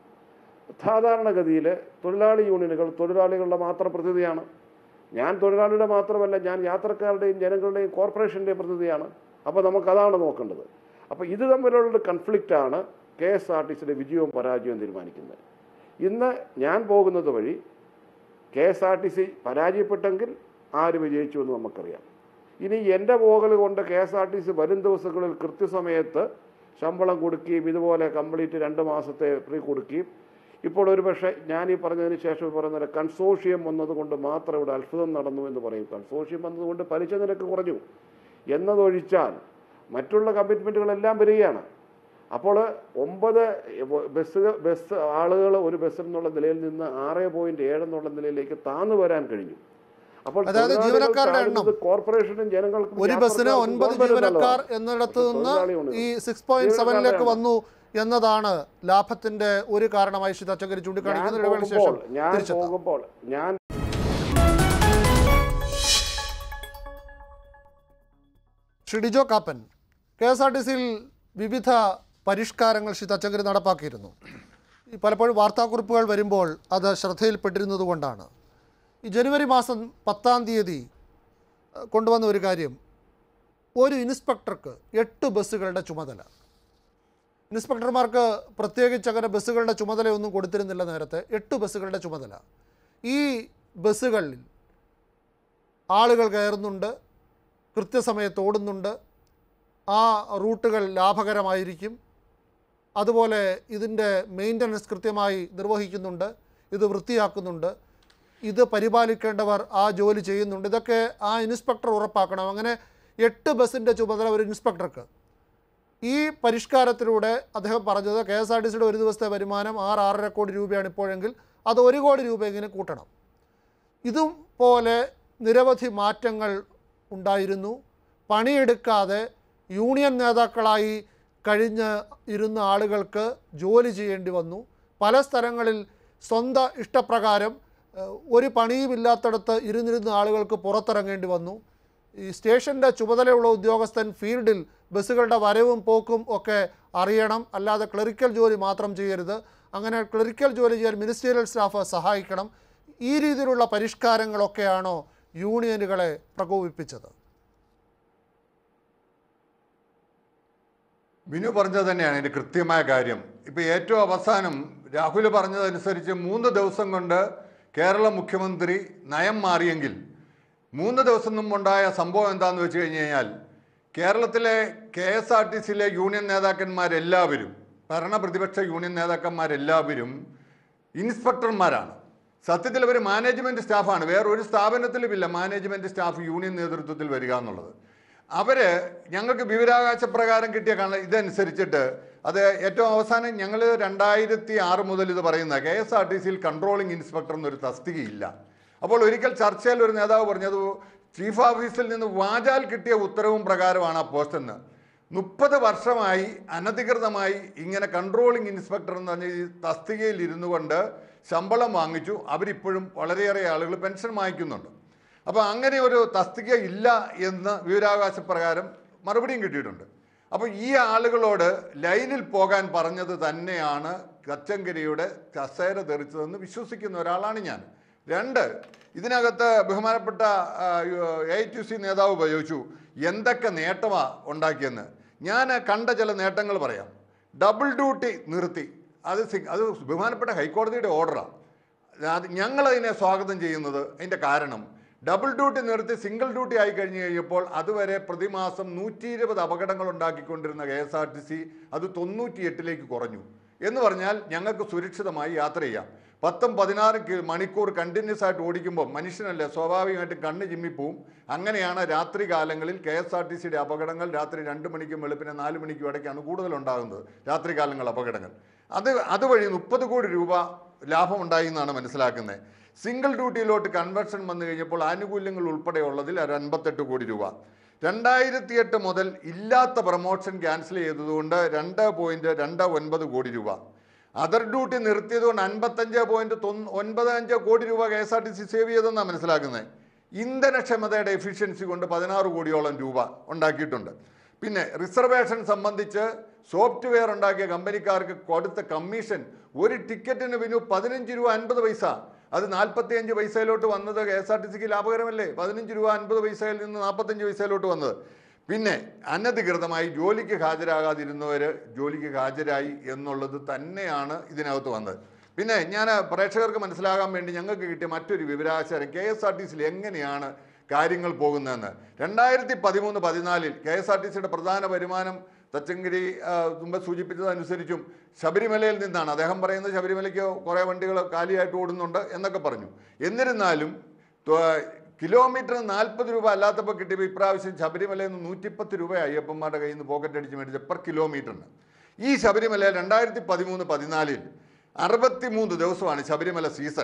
സാധാരണഗതിയിൽ തൊഴിലാളി യൂണിയനുകൾ തൊഴിലാളികളുടെ മാത്രം പ്രതിനിധിയാണ്. ഞാൻ തൊഴിലാളിയുടെ മാത്രമല്ല, ഞാൻ യാത്രക്കാരുടെയും ജനങ്ങളുടെയും കോർപ്പറേഷൻ്റെയും പ്രതിനിധിയാണ്. അപ്പോൾ നമുക്കതാണ് നോക്കേണ്ടത്. അപ്പോൾ ഇത് തമ്മിലുള്ള കൺഫ്ലിക്റ്റാണ് KSRTCയുടെ വിജയവും പരാജയവും തീരുമാനിക്കുന്നത്. ഇന്ന് ഞാൻ പോകുന്നത് വഴി KSRTC പരാജയപ്പെട്ടെങ്കിൽ ആര് വിജയിച്ചു എന്ന് നമുക്കറിയാം. ഇനി എൻ്റെ പോകൽ കൊണ്ട് KSRTC വരും ദിവസങ്ങളിൽ കൃത്യസമയത്ത് ശമ്പളം കൊടുക്കുകയും ഇതുപോലെ കംപ്ലീറ്റ് 2 മാസത്തെ ഫ്രീ കൊടുക്കുകയും, ഇപ്പോൾ ഒരു പക്ഷേ ഞാൻ ഈ പറഞ്ഞതിന് ശേഷം പറയുന്നത് കൺസോർഷ്യം വന്നതുകൊണ്ട് മാത്രം ഇവിടെ അത്ഭുതം നടന്നു എന്ന് പറയും. കൺസോർഷ്യം വന്നതുകൊണ്ട് പലിശ നിരക്ക് കുറഞ്ഞു എന്നതൊഴിച്ചാൽ മറ്റുള്ള കമ്മിറ്റ്മെൻറ്റുകളെല്ലാം വരികയാണ്. അപ്പോൾ 9 ബസ് ആളുകൾ ഒരു ബസ്സിൽ നിന്നുള്ള നിലയിൽ നിന്ന് 6.7 എന്നുള്ള നിലയിലേക്ക് താന്നു വരാൻ കഴിഞ്ഞു. അപ്പോൾ ജീവനക്കാരുടെ എണ്ണം കോർപ്പറേഷനും ജനങ്ങൾക്കും ഒരു ബസ്സിന് 9 ജീവനക്കാർ എന്നിടത്ത് നിന്ന് ഈ 6.7ലേക്ക് വന്നു എന്നതാണ് ലാഭത്തിന്റെ ഒരു കാരണമായി ശ്രീ തച്ചങ്കരി ചൂണ്ടിക്കാണിക്കുന്നത്. ശ്രീ ഡിജോ കാപ്പൻ, KSRTCയിൽ വിവിധ പരിഷ്കാരങ്ങൾ ശ്രീ തച്ചങ്കരി നടപ്പാക്കിയിരുന്നു. പലപ്പോഴും വാർത്താക്കുറിപ്പുകൾ വരുമ്പോൾ അത് ശ്രദ്ധയിൽപ്പെട്ടിരുന്നത് കൊണ്ടാണ്. ഈ ജനുവരി മാസം 10-ാം തീയതി കൊണ്ടുവന്ന ഒരു കാര്യം, ഒരു ഇൻസ്പെക്ടർക്ക് 8 ബസ്സുകളുടെ ചുമതല. ഇൻസ്പെക്ടർമാർക്ക് പ്രത്യേകിച്ച് അങ്ങനെ ബസ്സുകളുടെ ചുമതലയൊന്നും കൊടുത്തിരുന്നില്ല നേരത്തെ. 8 ബസ്സുകളുടെ ചുമതല. ഈ ബസ്സുകളിൽ ആളുകൾ കയറുന്നുണ്ട്, കൃത്യസമയത്ത് ഓടുന്നുണ്ട്, ആ റൂട്ടുകൾ ലാഭകരമായിരിക്കും, അതുപോലെ ഇതിൻ്റെ മെയിൻ്റനൻസ് കൃത്യമായി നിർവഹിക്കുന്നുണ്ട്, ഇത് വൃത്തിയാക്കുന്നുണ്ട്, ഇത് പരിപാലിക്കേണ്ടവർ ആ ജോലി ചെയ്യുന്നുണ്ട്. ഇതൊക്കെ ആ ഇൻസ്പെക്ടർ ഉറപ്പാക്കണം. അങ്ങനെ 8 ബസ്സിൻ്റെ ചുമതല ഒരു ഇൻസ്പെക്ടർക്ക്. ഈ പരിഷ്കാരത്തിലൂടെ അദ്ദേഹം പറഞ്ഞത് KSRTCയുടെ ഒരു ദിവസത്തെ വരുമാനം 6-6.5 കോടി രൂപയാണ് ഇപ്പോഴെങ്കിൽ അത് 1 കോടി രൂപയെങ്കിലും കൂട്ടണം. ഇതുപോലെ നിരവധി മാറ്റങ്ങൾ ഉണ്ടായിരുന്നു. പണിയെടുക്കാതെ യൂണിയൻ നേതാക്കളായി ഇരുന്ന ആളുകൾക്ക് ജോലി ചെയ്യേണ്ടി വന്നു. പല സ്ഥലങ്ങളിൽ സ്വന്തം ഇഷ്ടപ്രകാരം ഒരു പണിയുമില്ലാത്തടത്ത് ഇരുന്നിരുന്ന ആളുകൾക്ക് പുറത്തിറങ്ങേണ്ടി വന്നു. ഈ സ്റ്റേഷൻ്റെ ചുമതലയുള്ള ഉദ്യോഗസ്ഥൻ ഫീൽഡിൽ ബസ്സുകളുടെ വരവും പോക്കും ഒക്കെ അറിയണം, അല്ലാതെ ക്ലറിക്കൽ ജോലി മാത്രം ചെയ്യരുത്. അങ്ങനെ ക്ലറിക്കൽ ജോലി ചെയ്യാൻ മിനിസ്റ്റീരിയൽ സ്റ്റാഫ് സഹായിക്കണം. ഈ രീതിയിലുള്ള പരിഷ്കാരങ്ങളൊക്കെയാണോ യൂണിയനുകളെ പ്രകോപിപ്പിച്ചത്? ബിനു പറഞ്ഞത് തന്നെയാണ് ഇതിൻ്റെ കൃത്യമായ കാര്യം. ഇപ്പോൾ ഏറ്റവും അവസാനം രാഹുൽ പറഞ്ഞതനുസരിച്ച് 3 ദിവസം കൊണ്ട് കേരള മുഖ്യമന്ത്രി നയം മാറിയെങ്കിൽ 3 ദിവസം മുമ്പുണ്ടായ സംഭവം എന്താണെന്ന് വെച്ച് കഴിഞ്ഞ് കഴിഞ്ഞാൽ കേരളത്തിലെ KSRTCയിലെ യൂണിയൻ നേതാക്കന്മാരെല്ലാവരും, ഭരണ പ്രതിപക്ഷ യൂണിയൻ നേതാക്കന്മാരെല്ലാവരും ഇൻസ്പെക്ടർമാരാണ്. സത്യത്തിൽ അവർ മാനേജ്മെൻറ്റ് സ്റ്റാഫാണ്. വേറൊരു സ്ഥാപനത്തിലുമില്ല മാനേജ്മെൻറ്റ് സ്റ്റാഫ് യൂണിയൻ നേതൃത്വത്തിൽ വരിക എന്നുള്ളത്. അവർ ഞങ്ങൾക്ക് വിവരാവകാശ പ്രകാരം കിട്ടിയ ഇതനുസരിച്ചിട്ട് അത് ഏറ്റവും അവസാനം ഞങ്ങൾ 2006 മുതൽ ഇത് പറയുന്ന KSRTCയിൽ കൺട്രോളിംഗ് ഇൻസ്പെക്ടർ എന്നൊരു തസ്തികയില്ല. അപ്പോൾ ഒരിക്കൽ ചർച്ചയിൽ ഒരു നേതാവ് പറഞ്ഞത് ചീഫ് ഓഫീസിൽ നിന്ന് വാചാൽ കിട്ടിയ ഉത്തരവും പ്രകാരമാണ് ആ പോസ്റ്റെന്ന്. 30 വർഷമായി അനധികൃതമായി ഇങ്ങനെ കൺട്രോളിംഗ് ഇൻസ്പെക്ടർ എന്ന് പറഞ്ഞ ഈ തസ്തികയിൽ ഇരുന്നു കൊണ്ട് ശമ്പളം വാങ്ങിച്ചു. അവരിപ്പോഴും വളരെയേറെ ആളുകൾ പെൻഷൻ വാങ്ങിക്കുന്നുണ്ട്. അപ്പോൾ അങ്ങനെ ഒരു തസ്തിക ഇല്ല എന്ന് വിവരാവകാശ പ്രകാരം മറുപടിയും കിട്ടിയിട്ടുണ്ട്. അപ്പോൾ ഈ ആളുകളോട് ലൈനിൽ പോകാൻ പറഞ്ഞത് തന്നെയാണ് കച്ചങ്കരിയുടെ കസേര തെറിച്ചതെന്ന് വിശ്വസിക്കുന്ന ഒരാളാണ് ഞാൻ. 2, ഇതിനകത്ത് ബഹുമാനപ്പെട്ട AITUC നേതാവ് ഉപയോഗിച്ചു എന്തൊക്കെ നേട്ടമാണ് ഉണ്ടാക്കിയെന്ന്. ഞാൻ കണ്ട ചില നേട്ടങ്ങൾ പറയാം. ഡബിൾ ഡ്യൂട്ടി നിർത്തി, അത് ബഹുമാനപ്പെട്ട ഹൈക്കോടതിയുടെ ഓർഡറാണ്. അത് ഞങ്ങളതിനെ സ്വാഗതം ചെയ്യുന്നത്. അതിൻ്റെ കാരണം ഡബിൾ ഡ്യൂട്ടി നിർത്തി സിംഗിൾ ഡ്യൂട്ടി ആയി കഴിഞ്ഞ് കഴിഞ്ഞപ്പോൾ അതുവരെ പ്രതിമാസം 120 അപകടങ്ങൾ ഉണ്ടാക്കിക്കൊണ്ടിരുന്ന KSRTC അത് 98ലേക്ക് കുറഞ്ഞു. എന്ന് പറഞ്ഞാൽ ഞങ്ങൾക്ക് സുരക്ഷിതമായി യാത്ര ചെയ്യാം. 10-16 മണിക്കൂർ കണ്ടിന്യൂസ് ആയിട്ട് ഓടിക്കുമ്പോൾ മനുഷ്യനല്ലേ സ്വാഭാവികമായിട്ട് കണ്ണ് ചിമ്മിപ്പോവും. അങ്ങനെയാണ് രാത്രി കാലങ്ങളിൽ KSRTCയുടെ അപകടങ്ങൾ രാത്രി 2 മണിക്കും വെളുപ്പിനെ 4 മണിക്കും ഇടയ്ക്കാണ് കൂടുതലുണ്ടാകുന്നത്. രാത്രി കാലങ്ങൾ അപകടങ്ങൾ അതുവഴി 30 കോടി രൂപ ലാഭമുണ്ടായി എന്നാണ് മനസ്സിലാക്കുന്നത്. സിംഗിൾ ഡ്യൂട്ടിയിലോട്ട് കൺവേർഷൻ വന്നു കഴിഞ്ഞപ്പോൾ ആനുകൂല്യങ്ങൾ ഉൾപ്പെടെയുള്ളതിൽ 58 കോടി രൂപ. 2008 മുതൽ ഇല്ലാത്ത പ്രൊമോഷൻ ക്യാൻസൽ ചെയ്തതുകൊണ്ട് 2.29 കോടി രൂപ. അതർ ഡ്യൂട്ടി നിർത്തിയതുകൊണ്ട് 55.95 കോടി രൂപ KSRTC സേവ് ചെയ്തെന്നാണ് മനസ്സിലാക്കുന്നത്. ഇന്ധനക്ഷമതയുടെ എഫിഷ്യൻസി കൊണ്ട് 16 കോടിയോളം രൂപ ഉണ്ടാക്കിയിട്ടുണ്ട്. പിന്നെ റിസർവേഷൻ സംബന്ധിച്ച് സോഫ്റ്റ്വെയർ ഉണ്ടാക്കിയ കമ്പനിക്കാർക്ക് കൊടുത്ത കമ്മീഷൻ ഒരു ടിക്കറ്റിന് 15 രൂപ 50 പൈസ, അത് 45 പൈസയിലോട്ട് വന്നത് KSRTCക്ക് ലാഭകരമല്ലേ? 15 രൂപ 50 പൈസയിൽ നിന്ന് 45 പൈസയിലോട്ട് വന്നത്. പിന്നെ അനധികൃതമായി ജോലിക്ക് ഹാജരാകാതിരുന്നവർ ജോലിക്ക് ഹാജരായി എന്നുള്ളത് തന്നെയാണ് ഇതിനകത്ത് വന്നത്. പിന്നെ ഞാൻ പ്രേക്ഷകർക്ക് മനസ്സിലാകാൻ വേണ്ടി ഞങ്ങൾക്ക് കിട്ടിയ മറ്റൊരു വിവരാവകാശം KSRTCയിൽ എങ്ങനെയാണ് കാര്യങ്ങൾ പോകുന്നതെന്ന്. 2013-14 KSRTCയുടെ പ്രധാന വരുമാനം തച്ചങ്കരി മുമ്പ് സൂചിപ്പിച്ചതനുസരിച്ചും ശബരിമലയിൽ നിന്നാണ്. അദ്ദേഹം പറയുന്നത് ശബരിമലയ്ക്ക് കുറേ വണ്ടികൾ കാലിയായിട്ട് ഓടുന്നുണ്ട് എന്നൊക്കെ പറഞ്ഞു. എന്നിരുന്നാലും കിലോമീറ്ററിന് 40 രൂപ അല്ലാത്തപ്പോൾ കിട്ടിയപ്പോൾ ഇപ്രാവശ്യം ശബരിമലയിൽ നിന്ന് 110 രൂപ അയ്യപ്പന്മാരുടെ കയ്യിൽ നിന്ന് പോക്കറ്റ് അടിച്ച് മേടിച്ച പെർ കിലോമീറ്ററിന്. ഈ ശബരിമലയിൽ 2013-14 63 ദിവസമാണ് ശബരിമല സീസൺ.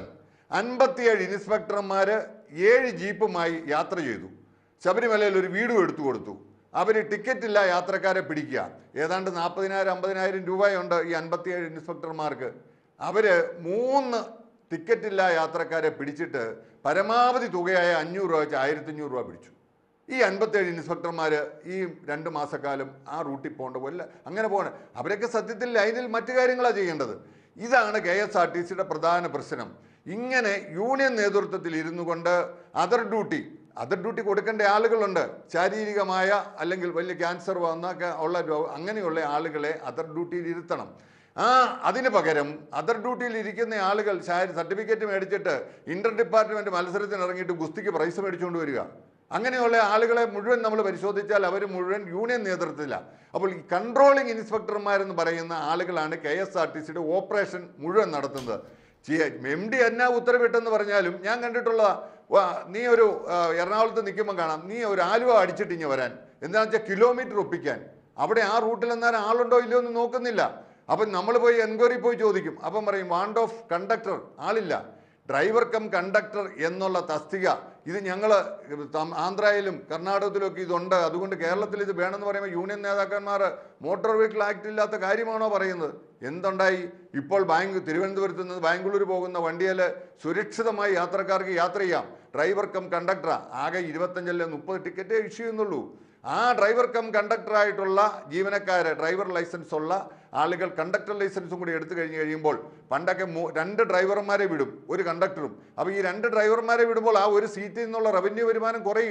57 ഇൻസ്പെക്ടർമാർ 7 ജീപ്പുമായി യാത്ര ചെയ്തു. ശബരിമലയിൽ ഒരു വീടും എടുത്തു കൊടുത്തു. അവർ ടിക്കറ്റില്ല യാത്രക്കാരെ പിടിക്കുക. ഏതാണ്ട് 40,000-50,000 രൂപയുണ്ട് ഈ 57 ഇൻസ്പെക്ടർമാർക്ക്. അവർ 3 ടിക്കറ്റില്ല യാത്രക്കാരെ പിടിച്ചിട്ട് പരമാവധി തുകയായ 500 രൂപ വെച്ച് 1,500 രൂപ പിടിച്ചു. ഈ 57 ഇൻസ്പെക്ടർമാർ ഈ 2 മാസക്കാലം ആ റൂട്ടിൽ പോകേണ്ട പോലെ അങ്ങനെ പോകണം. അവരൊക്കെ സത്യത്തിൽ ലൈനിൽ മറ്റു കാര്യങ്ങളാണ് ചെയ്യേണ്ടത്. ഇതാണ് KSRTCയുടെ പ്രധാന പ്രശ്നം. ഇങ്ങനെ യൂണിയൻ നേതൃത്വത്തിൽ ഇരുന്നു കൊണ്ട് അതർ ഡ്യൂട്ടി കൊടുക്കേണ്ട ആളുകളുണ്ട്. ശാരീരികമായ അല്ലെങ്കിൽ വലിയ ക്യാൻസർ ഉള്ള അങ്ങനെയുള്ള ആളുകളെ അതർ ഡ്യൂട്ടിയിൽ ഇരുത്തണം. അതിന് പകരം അതർ ഡ്യൂട്ടിയിൽ ഇരിക്കുന്ന ആളുകൾ സർട്ടിഫിക്കറ്റ് മേടിച്ചിട്ട് ഇന്റർ ഡിപ്പാർട്ട്മെൻറ്റ് മത്സരത്തിന് ഇറങ്ങിയിട്ട് ഗുസ്തിക്ക് പ്രൈസ് മേടിച്ചുകൊണ്ട് വരിക. അങ്ങനെയുള്ള ആളുകളെ മുഴുവൻ നമ്മൾ പരിശോധിച്ചാൽ അവർ മുഴുവൻ യൂണിയൻ നേതൃത്വത്തിലാണ്. അപ്പോൾ ഈ കൺട്രോളിംഗ് ഇൻസ്പെക്ടർമാരെന്ന് പറയുന്ന ആളുകളാണ് KSRTCയുടെ ഓപ്പറേഷൻ മുഴുവൻ നടത്തുന്നത്. MD എന്നാ ഉത്തരവിട്ടെന്ന് പറഞ്ഞാലും ഞാൻ കണ്ടിട്ടുള്ള നീ ഒരു എറണാകുളത്ത് നിൽക്കുമ്പോൾ കാണാം, നീ ഒരു ആലുവ അടിച്ചിട്ടിഞ്ഞ് വരാൻ. എന്താണെന്ന് വെച്ചാൽ കിലോമീറ്റർ ഒപ്പിക്കാൻ. അവിടെ ആ റൂട്ടിൽ എന്നാലും ആളുണ്ടോ ഇല്ലയോ എന്ന് നോക്കുന്നില്ല. അപ്പം നമ്മൾ പോയി എൻക്വയറി പോയി ചോദിക്കും. അപ്പം പറയും വാണ്ട് ഓഫ് കണ്ടക്ടർ, ആളില്ല. ഡ്രൈവർ കം കണ്ടക്ടർ എന്നുള്ള തസ്തിക ഇത് ഞങ്ങൾ ആന്ധ്രയിലും കർണാടകത്തിലൊക്കെ ഇതുണ്ട്, അതുകൊണ്ട് കേരളത്തിൽ ഇത് വേണമെന്ന് പറയുമ്പോൾ യൂണിയൻ നേതാക്കന്മാർ മോട്ടോർ വെഹിക്കിൾ ആക്ട് ഇല്ലാത്ത കാര്യമാണോ പറയുന്നത്? എന്തുണ്ടായി? ഇപ്പോൾ തിരുവനന്തപുരത്ത് നിന്ന് ബാംഗ്ലൂർ പോകുന്ന വണ്ടിയിൽ സുരക്ഷിതമായി യാത്രക്കാർക്ക് യാത്ര ചെയ്യാം. ഡ്രൈവർ കം കണ്ടക്ടറാണ്. ആകെ 25-30 ടിക്കറ്റേ ഇഷ്യൂ ചെയ്യുന്നുള്ളൂ. ആ ഡ്രൈവർ കം കണ്ടക്ടറായിട്ടുള്ള ജീവനക്കാരെ, ഡ്രൈവർ ലൈസൻസ് ഉള്ള ആളുകൾ കണ്ടക്ടർ ലൈസൻസും കൂടി എടുത്തു കഴിയുമ്പോൾ പണ്ടൊക്കെ 2 ഡ്രൈവർമാരെ വിടും, ഒരു കണ്ടക്ടറും. അപ്പോൾ ഈ 2 ഡ്രൈവർമാരെ വിടുമ്പോൾ ആ ഒരു സീറ്റിൽ നിന്നുള്ള റവന്യൂ വരുമാനം കുറയുക.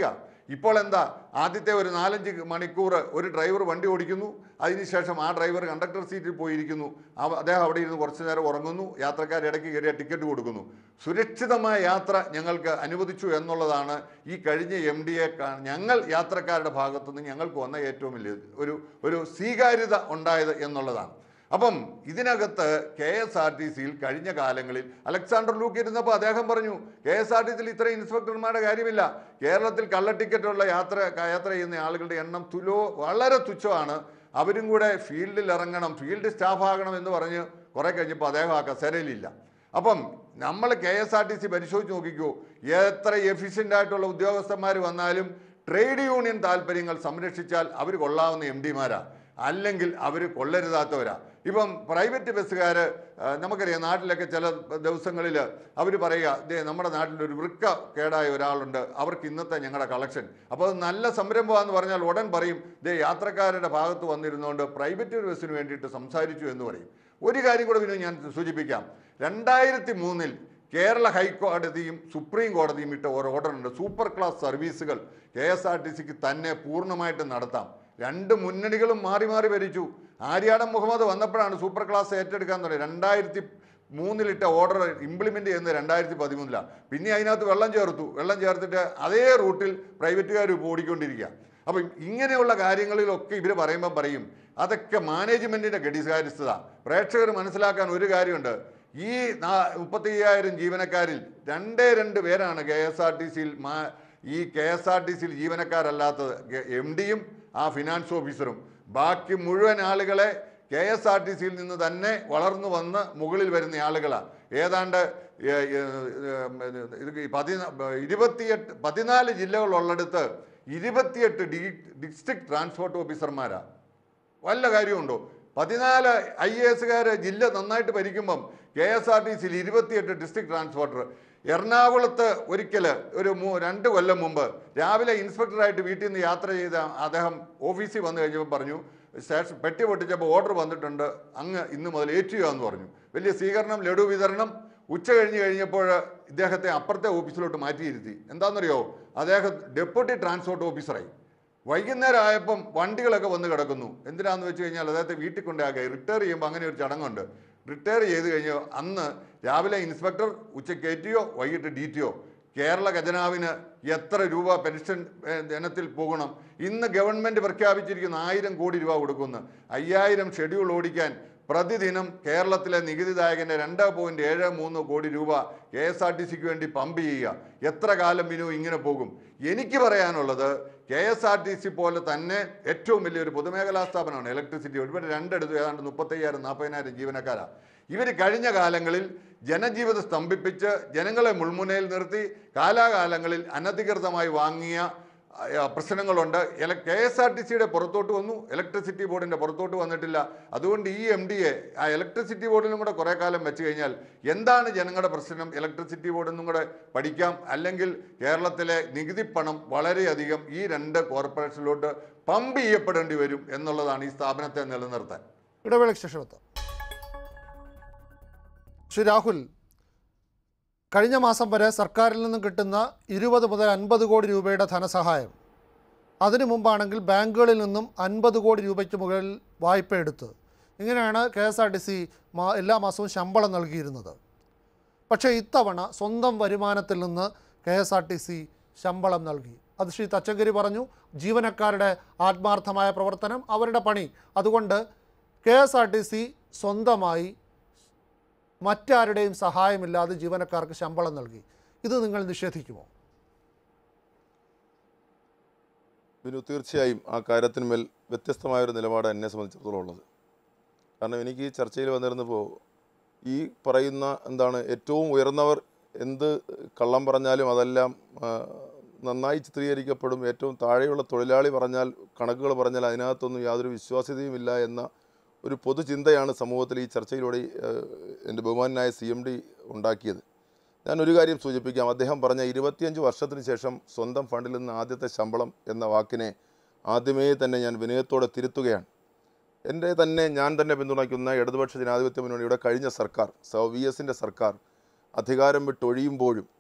ഇപ്പോൾ എന്താ, ആദ്യത്തെ ഒരു 4-5 മണിക്കൂർ ഒരു ഡ്രൈവർ വണ്ടി ഓടിക്കുന്നു, അതിനുശേഷം ആ ഡ്രൈവർ കണ്ടക്ടർ സീറ്റിൽ പോയിരിക്കുന്നു, അദ്ദേഹം അവിടെ ഇരുന്ന് കുറച്ചു നേരം ഉറങ്ങുന്നു, യാത്രക്കാർ ഇടയ്ക്ക് കയറിയ ടിക്കറ്റ് കൊടുക്കുന്നു. സുരക്ഷിതമായ യാത്ര ഞങ്ങൾക്ക് അനുവദിച്ചു എന്നുള്ളതാണ് ഈ കഴിഞ്ഞ MD ഞങ്ങൾ യാത്രക്കാരുടെ ഭാഗത്തുനിന്ന് ഞങ്ങൾക്ക് വന്ന ഏറ്റവും വലിയ ഒരു സ്വീകാര്യത ഉണ്ടായത് എന്നുള്ളതാണ്. അപ്പം ഇതിനകത്ത് KSRTCയിൽ കഴിഞ്ഞ കാലങ്ങളിൽ അലക്സാണ്ടർ ലൂക്ക് ഇരുന്നപ്പോൾ അദ്ദേഹം പറഞ്ഞു, KSRTCയിൽ ഇത്രയും ഇൻസ്പെക്ടർമാരുടെ കാര്യമില്ല, കേരളത്തിൽ കള്ള ടിക്കറ്റുള്ള യാത്ര ചെയ്യുന്ന ആളുകളുടെ എണ്ണം വളരെ തുച്ഛമാണ്, അവരും കൂടെ ഫീൽഡിൽ ഇറങ്ങണം, ഫീൽഡ് സ്റ്റാഫ് ആകണം എന്ന് പറഞ്ഞ് കുറേ കഴിഞ്ഞപ്പോൾ അദ്ദേഹം ആ കസേരയിലില്ല. അപ്പം നമ്മൾ KSRTC പരിശോധിച്ച് നോക്കിക്കോ, എത്ര എഫിഷ്യൻ്റ് ആയിട്ടുള്ള ഉദ്യോഗസ്ഥന്മാർ വന്നാലും ട്രേഡ് യൂണിയൻ താല്പര്യങ്ങൾ സംരക്ഷിച്ചാൽ അവർ കൊള്ളാവുന്ന MDമാരാ, അല്ലെങ്കിൽ അവർ കൊള്ളരുതാത്തവരാ. ഇപ്പം പ്രൈവറ്റ് ബസ്സുകാർ നമുക്കറിയാം, നാട്ടിലൊക്കെ ചില ദിവസങ്ങളിൽ അവർ പറയുക, നമ്മുടെ നാട്ടിലൊരു വൃക്ക കേടായ ഒരാളുണ്ട്, അവർക്ക് ഇന്നത്തെ ഞങ്ങളുടെ കളക്ഷൻ. അപ്പോൾ അത് നല്ല സംരംഭമാണെന്ന് പറഞ്ഞാൽ ഉടൻ പറയും, യാത്രക്കാരുടെ ഭാഗത്ത് വന്നിരുന്നുകൊണ്ട് പ്രൈവറ്റ് ബസ്സിന് വേണ്ടിയിട്ട് സംസാരിച്ചു എന്ന് പറയും. ഒരു കാര്യം കൂടെ പിന്നെ ഞാൻ സൂചിപ്പിക്കാം. 2003 കേരള ഹൈക്കോടതിയും സുപ്രീം കോടതിയും ഇട്ട ഒരു ഓർഡറുണ്ട്, സൂപ്പർ ക്ലാസ് സർവീസുകൾ KSRTCക്ക് തന്നെ പൂർണ്ണമായിട്ട് നടത്താം. 2 മുന്നണികളും മാറി മാറി ഭരിച്ചു. ആര്യാടൻ മുഹമ്മദ് വന്നപ്പോഴാണ് സൂപ്പർ ക്ലാസ് ഏറ്റെടുക്കാൻ തുടങ്ങി. 2003 ഇട്ട ഓർഡർ ഇംപ്ലിമെൻ്റ് ചെയ്യുന്നത് 2013. പിന്നെ അതിനകത്ത് വെള്ളം ചേർത്തിട്ട് അതേ റൂട്ടിൽ പ്രൈവറ്റുകാർ ഓടിക്കൊണ്ടിരിക്കുക. അപ്പം ഇങ്ങനെയുള്ള കാര്യങ്ങളിലൊക്കെ ഇവർ പറയുമ്പം പറയും അതൊക്കെ മാനേജ്മെൻറ്റിൻ്റെ ഗഡികാര്യസ്ഥത. പ്രേക്ഷകർ മനസ്സിലാക്കാൻ ഒരു കാര്യമുണ്ട്, ഈ 35,000 ജീവനക്കാരിൽ 2 പേരാണ് KSRTCയിൽ ജീവനക്കാരല്ലാത്തത്, MDയും ആ ഫിനാൻസ് ഓഫീസറും. ബാക്കി മുഴുവൻ ആളുകളെ KSRTCയിൽ നിന്ന് തന്നെ വളർന്നു വന്ന് മുകളിൽ വരുന്ന ആളുകളാണ്. ഏതാണ്ട് 14 ജില്ലകളുള്ളിടത്ത് 28 ഡിസ്ട്രിക്ട് ട്രാൻസ്പോർട്ട് ഓഫീസർമാരാണ്. വല്ല കാര്യമുണ്ടോ? 14 IASകാർ ജില്ല നന്നായിട്ട് ഭരിക്കുമ്പം KSRTCയിൽ 28 ഡിസ്ട്രിക്ട് ട്രാൻസ്പോർട്ടർ. എറണാകുളത്ത് ഒരിക്കൽ ഒരു 2 കൊല്ലം മുമ്പ് രാവിലെ ഇൻസ്പെക്ടറായിട്ട് വീട്ടിൽ നിന്ന് യാത്ര ചെയ്ത അദ്ദേഹം ഓഫീസിൽ വന്നു കഴിഞ്ഞപ്പോൾ പറഞ്ഞു, സ്റ്റേഷൻ പെട്ടി പൊട്ടിച്ചപ്പോൾ ഓർഡർ വന്നിട്ടുണ്ട്, അങ്ങ് ഇന്ന് മുതൽ ഏറ്റുകയെന്ന് പറഞ്ഞു. വലിയ സ്വീകരണം, ലഡു വിതരണം. ഉച്ച കഴിഞ്ഞപ്പോൾ ഇദ്ദേഹത്തെ അപ്പുറത്തെ ഓഫീസിലോട്ട് മാറ്റിയിരുത്തി. എന്താണെന്നറിയോ, അദ്ദേഹം ഡെപ്യൂട്ടി ട്രാൻസ്പോർട്ട് ഓഫീസറായി. വൈകുന്നേരം ആയപ്പം വണ്ടികളൊക്കെ വന്ന് കിടക്കുന്നു. എന്തിനാന്ന് വെച്ച് കഴിഞ്ഞാൽ അദ്ദേഹത്തെ വീട്ടിൽ കൊണ്ടാക്കുക. റിട്ടയർ ചെയ്യുമ്പോൾ അങ്ങനെ ഒരു ചടങ്ങുണ്ട്. റിട്ടയർ ചെയ്ത് കഴിഞ്ഞ് അന്ന് രാവിലെ ഇൻസ്പെക്ടർ, ഉച്ചയ്ക്ക് ATO, വൈകിട്ട് DTO. കേരള ഖജനാവിന് എത്ര രൂപ പെൻഷൻ ഇനത്തിൽ പോകണം? ഇന്ന് ഗവൺമെൻറ് പ്രഖ്യാപിച്ചിരിക്കുന്ന 1000 കോടി രൂപ കൊടുക്കുന്നു. 5000 ഷെഡ്യൂൾ ഓടിക്കാൻ പ്രതിദിനം കേരളത്തിലെ നികുതിദായകൻ്റെ 2.73 കോടി രൂപ KSRTCക്ക് വേണ്ടി പമ്പ് ചെയ്യുക. എത്ര കാലം ഇങ്ങനെ പോകും? എനിക്ക് പറയാനുള്ളത്, KSRTC പോലെ തന്നെ ഏറ്റവും വലിയൊരു പൊതുമേഖലാ സ്ഥാപനമാണ് ഇലക്ട്രിസിറ്റി. ഇവിടെ 2 ഏതാണ്ട് 35,000-40,000 ജീവനക്കാരാണ്. ഇവർ കഴിഞ്ഞ കാലങ്ങളിൽ ജനജീവിതം സ്തംഭിപ്പിച്ച് ജനങ്ങളെ മുൾമുനയിൽ നിർത്തി കാലാകാലങ്ങളിൽ അനധികൃതമായി വാങ്ങിയ പ്രശ്നങ്ങളുണ്ട്. KSRTCയുടെ പുറത്തോട്ട് വന്നു, ഇലക്ട്രിസിറ്റി ബോർഡിൻ്റെ പുറത്തോട്ട് വന്നിട്ടില്ല. അതുകൊണ്ട് ഈ MDയെ ആ ഇലക്ട്രിസിറ്റി ബോർഡിലും കൂടെ കുറേ കാലം വെച്ച് കഴിഞ്ഞാൽ എന്താണ് ജനങ്ങളുടെ പ്രശ്നം, ഇലക്ട്രിസിറ്റി ബോർഡിനും കൂടെ പഠിക്കാം. അല്ലെങ്കിൽ കേരളത്തിലെ നികുതി പണം വളരെയധികം ഈ 2 കോർപ്പറേഷനിലോട്ട് പമ്പ് ചെയ്യപ്പെടേണ്ടി വരും എന്നുള്ളതാണ് ഈ സ്ഥാപനത്തെ നിലനിർത്താൻ. ഇടവേളയ്ക്ക് ശേഷം എത്താം. ശ്രീ രാഹുൽ, കഴിഞ്ഞ മാസം വരെ സർക്കാരിൽ നിന്നും കിട്ടുന്ന 20 മുതൽ 50 കോടി രൂപയുടെ ധനസഹായം, അതിനു മുമ്പാണെങ്കിൽ ബാങ്കുകളിൽ നിന്നും 50 കോടി രൂപയ്ക്ക് മുകളിൽ വായ്പ എടുത്ത് ഇങ്ങനെയാണ് KSRTC എല്ലാ മാസവും ശമ്പളം നൽകിയിരുന്നത്. പക്ഷേ ഇത്തവണ സ്വന്തം വരുമാനത്തിൽ നിന്ന് KSRTC ശമ്പളം നൽകി. അത് ശ്രീ തച്ചങ്കരി പറഞ്ഞു, ജീവനക്കാരുടെ ആത്മാർത്ഥമായ പ്രവർത്തനം, അവരുടെ പണി. അതുകൊണ്ട് KSRTC സ്വന്തമായി മറ്റാരുടെയും സഹായമില്ലാതെ ജീവനക്കാർക്ക് ശമ്പളം നൽകി. ഇത് നിങ്ങൾ നിഷേധിക്കുമോ? തീർച്ചയായും ആ കാര്യത്തിന്മേൽ വ്യത്യസ്തമായൊരു നിലപാട് എന്നെ സംബന്ധിച്ചിടത്തോളം ഉള്ളത്. കാരണം എനിക്ക് ഈ ചർച്ചയിൽ വന്നിരുന്നപ്പോൾ ഈ പറയുന്ന ഏറ്റവും ഉയർന്നവർ എന്ത് കള്ളം പറഞ്ഞാലും അതെല്ലാം നന്നായി ചിത്രീകരിക്കപ്പെടും, ഏറ്റവും താഴെയുള്ള തൊഴിലാളി പറഞ്ഞാൽ, കണക്കുകൾ പറഞ്ഞാൽ അതിനകത്തൊന്നും യാതൊരു വിശ്വാസ്യതയുമില്ല എന്ന ഒരു പൊതുചിന്തയാണ് സമൂഹത്തിൽ ഈ ചർച്ചയിലൂടെ എൻ്റെ ബഹുമാനായ CMD ഉണ്ടാക്കിയത്. ഞാനൊരു കാര്യം സൂചിപ്പിക്കാം. അദ്ദേഹം പറഞ്ഞ 25 വർഷത്തിന് ശേഷം സ്വന്തം ഫണ്ടിൽ നിന്ന് ആദ്യത്തെ ശമ്പളം എന്ന വാക്കിനെ ആദ്യമേ തന്നെ ഞാൻ വിനയത്തോടെ തിരുത്തുകയാണ്. ഞാൻ തന്നെ പിന്തുണയ്ക്കുന്ന ഇടതുപക്ഷ ജനാധിപത്യ മുന്നണിയുടെ കഴിഞ്ഞ സർക്കാർ, VSൻ്റെ സർക്കാർ അധികാരം വിട്ടൊഴിയുമ്പോഴും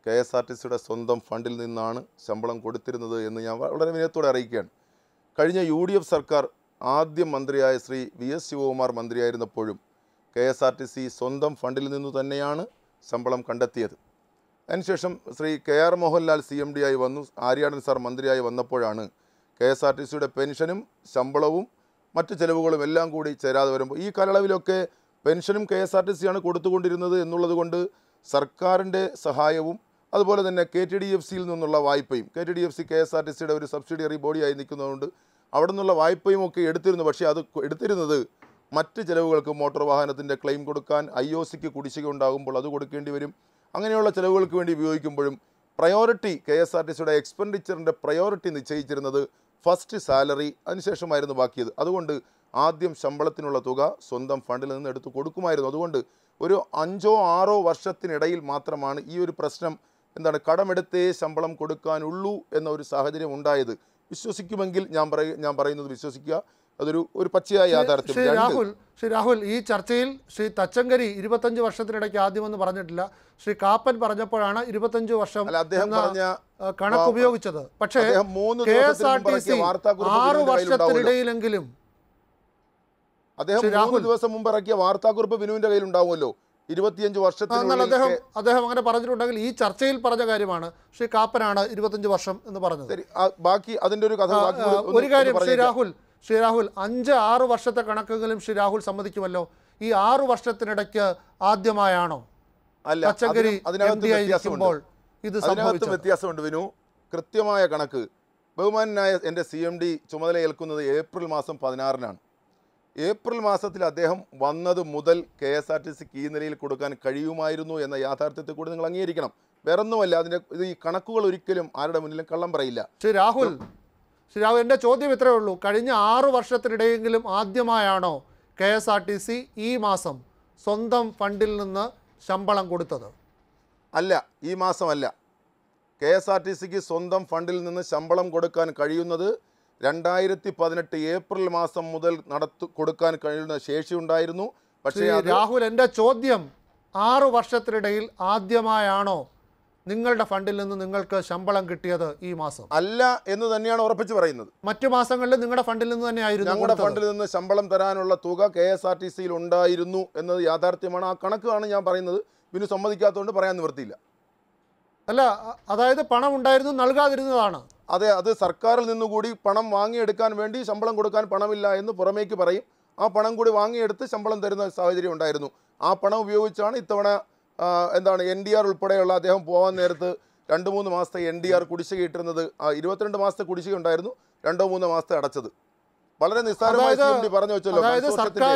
KSRTCയുടെ സ്വന്തം ഫണ്ടിൽ നിന്നാണ് ശമ്പളം കൊടുത്തിരുന്നത് എന്ന് ഞാൻ വളരെ വിനയത്തോടെ അറിയിക്കുകയാണ്. കഴിഞ്ഞ UDF സർക്കാർ ആദ്യം മന്ത്രിയായ ശ്രീ VS ശിവകുമാർ മന്ത്രിയായിരുന്നപ്പോഴും KSRTC സ്വന്തം ഫണ്ടിൽ നിന്നു തന്നെയാണ് ശമ്പളം കണ്ടെത്തിയത്. അതിനുശേഷം ശ്രീ KR മോഹൻലാൽ CMD ആയി വന്നു, ആര്യാടൻ സാർ മന്ത്രിയായി വന്നപ്പോഴാണ് KSRTCയുടെ പെൻഷനും ശമ്പളവും മറ്റ് ചെലവുകളും എല്ലാം കൂടി ചേരാതെ വരുമ്പോൾ ഈ കാലയളവിലൊക്കെ പെൻഷനും KSRTC ആണ് കൊടുത്തുകൊണ്ടിരുന്നത് എന്നുള്ളത് കൊണ്ട് സർക്കാരിൻ്റെ സഹായവും അതുപോലെ തന്നെ KTDFCയിൽ നിന്നുള്ള വായ്പയും, KTDFC KSRTCയുടെ ഒരു സബ്സിഡിയറി ബോഡിയായി നിൽക്കുന്നതുകൊണ്ട് അവിടെ നിന്നുള്ള വായ്പയും ഒക്കെ എടുത്തിരുന്നു. പക്ഷേ അത് എടുത്തിരുന്നത് മറ്റ് ചിലവുകൾക്ക്, മോട്ടോർ വാഹനത്തിൻ്റെ ക്ലെയിം കൊടുക്കാൻ, IOCക്ക് കുടിശ്ശിക ഉണ്ടാകുമ്പോൾ അത് കൊടുക്കേണ്ടി വരും, അങ്ങനെയുള്ള ചിലവുകൾക്ക് വേണ്ടി ഉപയോഗിക്കുമ്പോഴും പ്രയോറിറ്റി KSRTCയുടെ എക്സ്പെൻഡിച്ചറിൻ്റെ പ്രയോറിറ്റി നിശ്ചയിച്ചിരുന്നത് ഫസ്റ്റ് സാലറി, അതിനുശേഷമായിരുന്നു ബാക്കിയത്. അതുകൊണ്ട് ആദ്യം ശമ്പളത്തിനുള്ള തുക സ്വന്തം ഫണ്ടിൽ നിന്ന് എടുത്ത് കൊടുക്കുമായിരുന്നു. അതുകൊണ്ട് ഒരു 5-6 വർഷത്തിനിടയിൽ മാത്രമാണ് ഈ ഒരു പ്രശ്നം കടമെടുത്തേ ശമ്പളം കൊടുക്കാനുള്ളൂ എന്ന ഒരു സാഹചര്യം ഉണ്ടായത്. വിശ്വസിക്കുമെങ്കിൽ ഞാൻ പറയുന്നത് വിശ്വസിക്കുക, അതൊരു പച്ചയായ യാഥാർത്ഥ്യം. ശ്രീ രാഹുൽ, ഈ ചർച്ചയിൽ ശ്രീ തച്ചങ്കരി 25 വർഷത്തിനിടയ്ക്ക് ആദ്യമെന്ന് പറഞ്ഞിട്ടില്ല. ശ്രീ കാപ്പൻ പറഞ്ഞപ്പോഴാണ് 25 വർഷം കണക്ക് ഉപയോഗിച്ചത്. പക്ഷേ KSRTC 6 വർഷത്തിനിടയിലെങ്കിലും അദ്ദേഹം 3 ദിവസം മുമ്പ് ഇറക്കിയ വാർത്താക്കുറിപ്പ് ബിനുവിന്റെ കയ്യിൽ ഉണ്ടാവുമല്ലോ. 25 വർഷത്തിൽ അദ്ദേഹം അങ്ങനെ പറഞ്ഞിട്ടുണ്ടെങ്കിൽ ഈ ചർച്ചയിൽ പറഞ്ഞ കാര്യമാണ്. ശ്രീ കാപ്പനാണ് 25 വർഷം എന്ന് പറഞ്ഞത്. ബാക്കി അതിന്റെ ഒരു കഥ. ഒരു കാര്യം ശ്രീ രാഹുൽ 5-6 വർഷത്തെ കണക്കെങ്കിലും ശ്രീ രാഹുൽ സമ്മതിക്കുമല്ലോ. ഈ 6 വർഷത്തിനിടയ്ക്ക് ആദ്യമായാണോ തച്ചങ്കരി MD ആയിരിക്കുമ്പോൾ ഇത് സംഭവിച്ചത്? വ്യത്യാസമുണ്ട് വിനു. കൃത്യമായ കണക്ക് ബഹുമാനായ എൻ്റെ CMD ചുമതലയേൽക്കുന്നത് ഏപ്രിൽ മാസം 16-നാണ്. ഏപ്രിൽ മാസത്തിൽ അദ്ദേഹം വന്നത് മുതൽ KSRTCക്ക് ഈ നിലയിൽ കൊടുക്കാൻ കഴിയുമായിരുന്നു എന്ന യാഥാർത്ഥ്യത്തെ കൂടി നിങ്ങൾ അംഗീകരിക്കണം. വേറൊന്നുമല്ല, ഈ കണക്കുകൾ ഒരിക്കലും ആരുടെ മുന്നിലും കള്ളം പറയില്ല. ശ്രീ രാഹുൽ, എൻ്റെ ചോദ്യം ഇത്രയേ ഉള്ളൂ. കഴിഞ്ഞ 6 വർഷത്തിനിടെയെങ്കിലും ആദ്യമായാണോ KSRTC ഈ മാസം സ്വന്തം ഫണ്ടിൽ നിന്ന് ശമ്പളം കൊടുത്തത്? അല്ല, ഈ മാസമല്ല. KSRTCക്ക് സ്വന്തം ഫണ്ടിൽ നിന്ന് ശമ്പളം കൊടുക്കാൻ കഴിയുന്നത് 2018 ഏപ്രിൽ മാസം മുതൽ കൊടുക്കാൻ കഴിയുന്ന ശേഷിയുണ്ടായിരുന്നു. പക്ഷേ രാഹുൽ, എൻ്റെ ചോദ്യം 6 വർഷത്തിനിടയിൽ ആദ്യമായാണോ നിങ്ങളുടെ ഫണ്ടിൽ നിന്ന് നിങ്ങൾക്ക് ശമ്പളം കിട്ടിയത് ഈ മാസം? അല്ല എന്ന് തന്നെയാണ് ഉറപ്പിച്ച് പറയുന്നത്. മറ്റു മാസങ്ങളിൽ നിങ്ങളുടെ ഫണ്ടിൽ നിന്ന് തന്നെയായിരുന്നു. ഞങ്ങളുടെ ഫണ്ടിൽ നിന്ന് ശമ്പളം തരാനുള്ള തുക KSRTCയിൽ ഉണ്ടായിരുന്നു എന്നത് യാഥാർത്ഥ്യമാണ്. ആ കണക്കാണ് ഞാൻ പറയുന്നത്. പിന്നെ സമ്മതിക്കാത്തതുകൊണ്ട് പറയാൻ നിവൃത്തിയില്ല. അല്ല, അതായത് പണം ഉണ്ടായിരുന്നു, നൽകാതിരുന്നതാണ്. അതെ, അത് സർക്കാരിൽ നിന്നുകൂടി പണം വാങ്ങിയെടുക്കാൻ വേണ്ടി ശമ്പളം കൊടുക്കാൻ പണമില്ല എന്ന് പുറമേക്ക് പറയും. ആ പണം കൂടി വാങ്ങിയെടുത്ത് ശമ്പളം തരുന്ന സാഹചര്യം ഉണ്ടായിരുന്നു. ആ പണം ഉപയോഗിച്ചാണ് ഇത്തവണ NDR ഉൾപ്പെടെയുള്ള അദ്ദേഹം പോകാൻ നേരത്ത് 2-3 മാസത്തെ NDR കുടിശ്ശിക ഇട്ടിരുന്നത്. 22 മാസത്തെ കുടിശ്ശിക ഉണ്ടായിരുന്നു, 2-3 മാസത്തെ അടച്ചത്. വളരെ നിസ്സാരമായി പറഞ്ഞു വെച്ചല്ലോ. അതായത്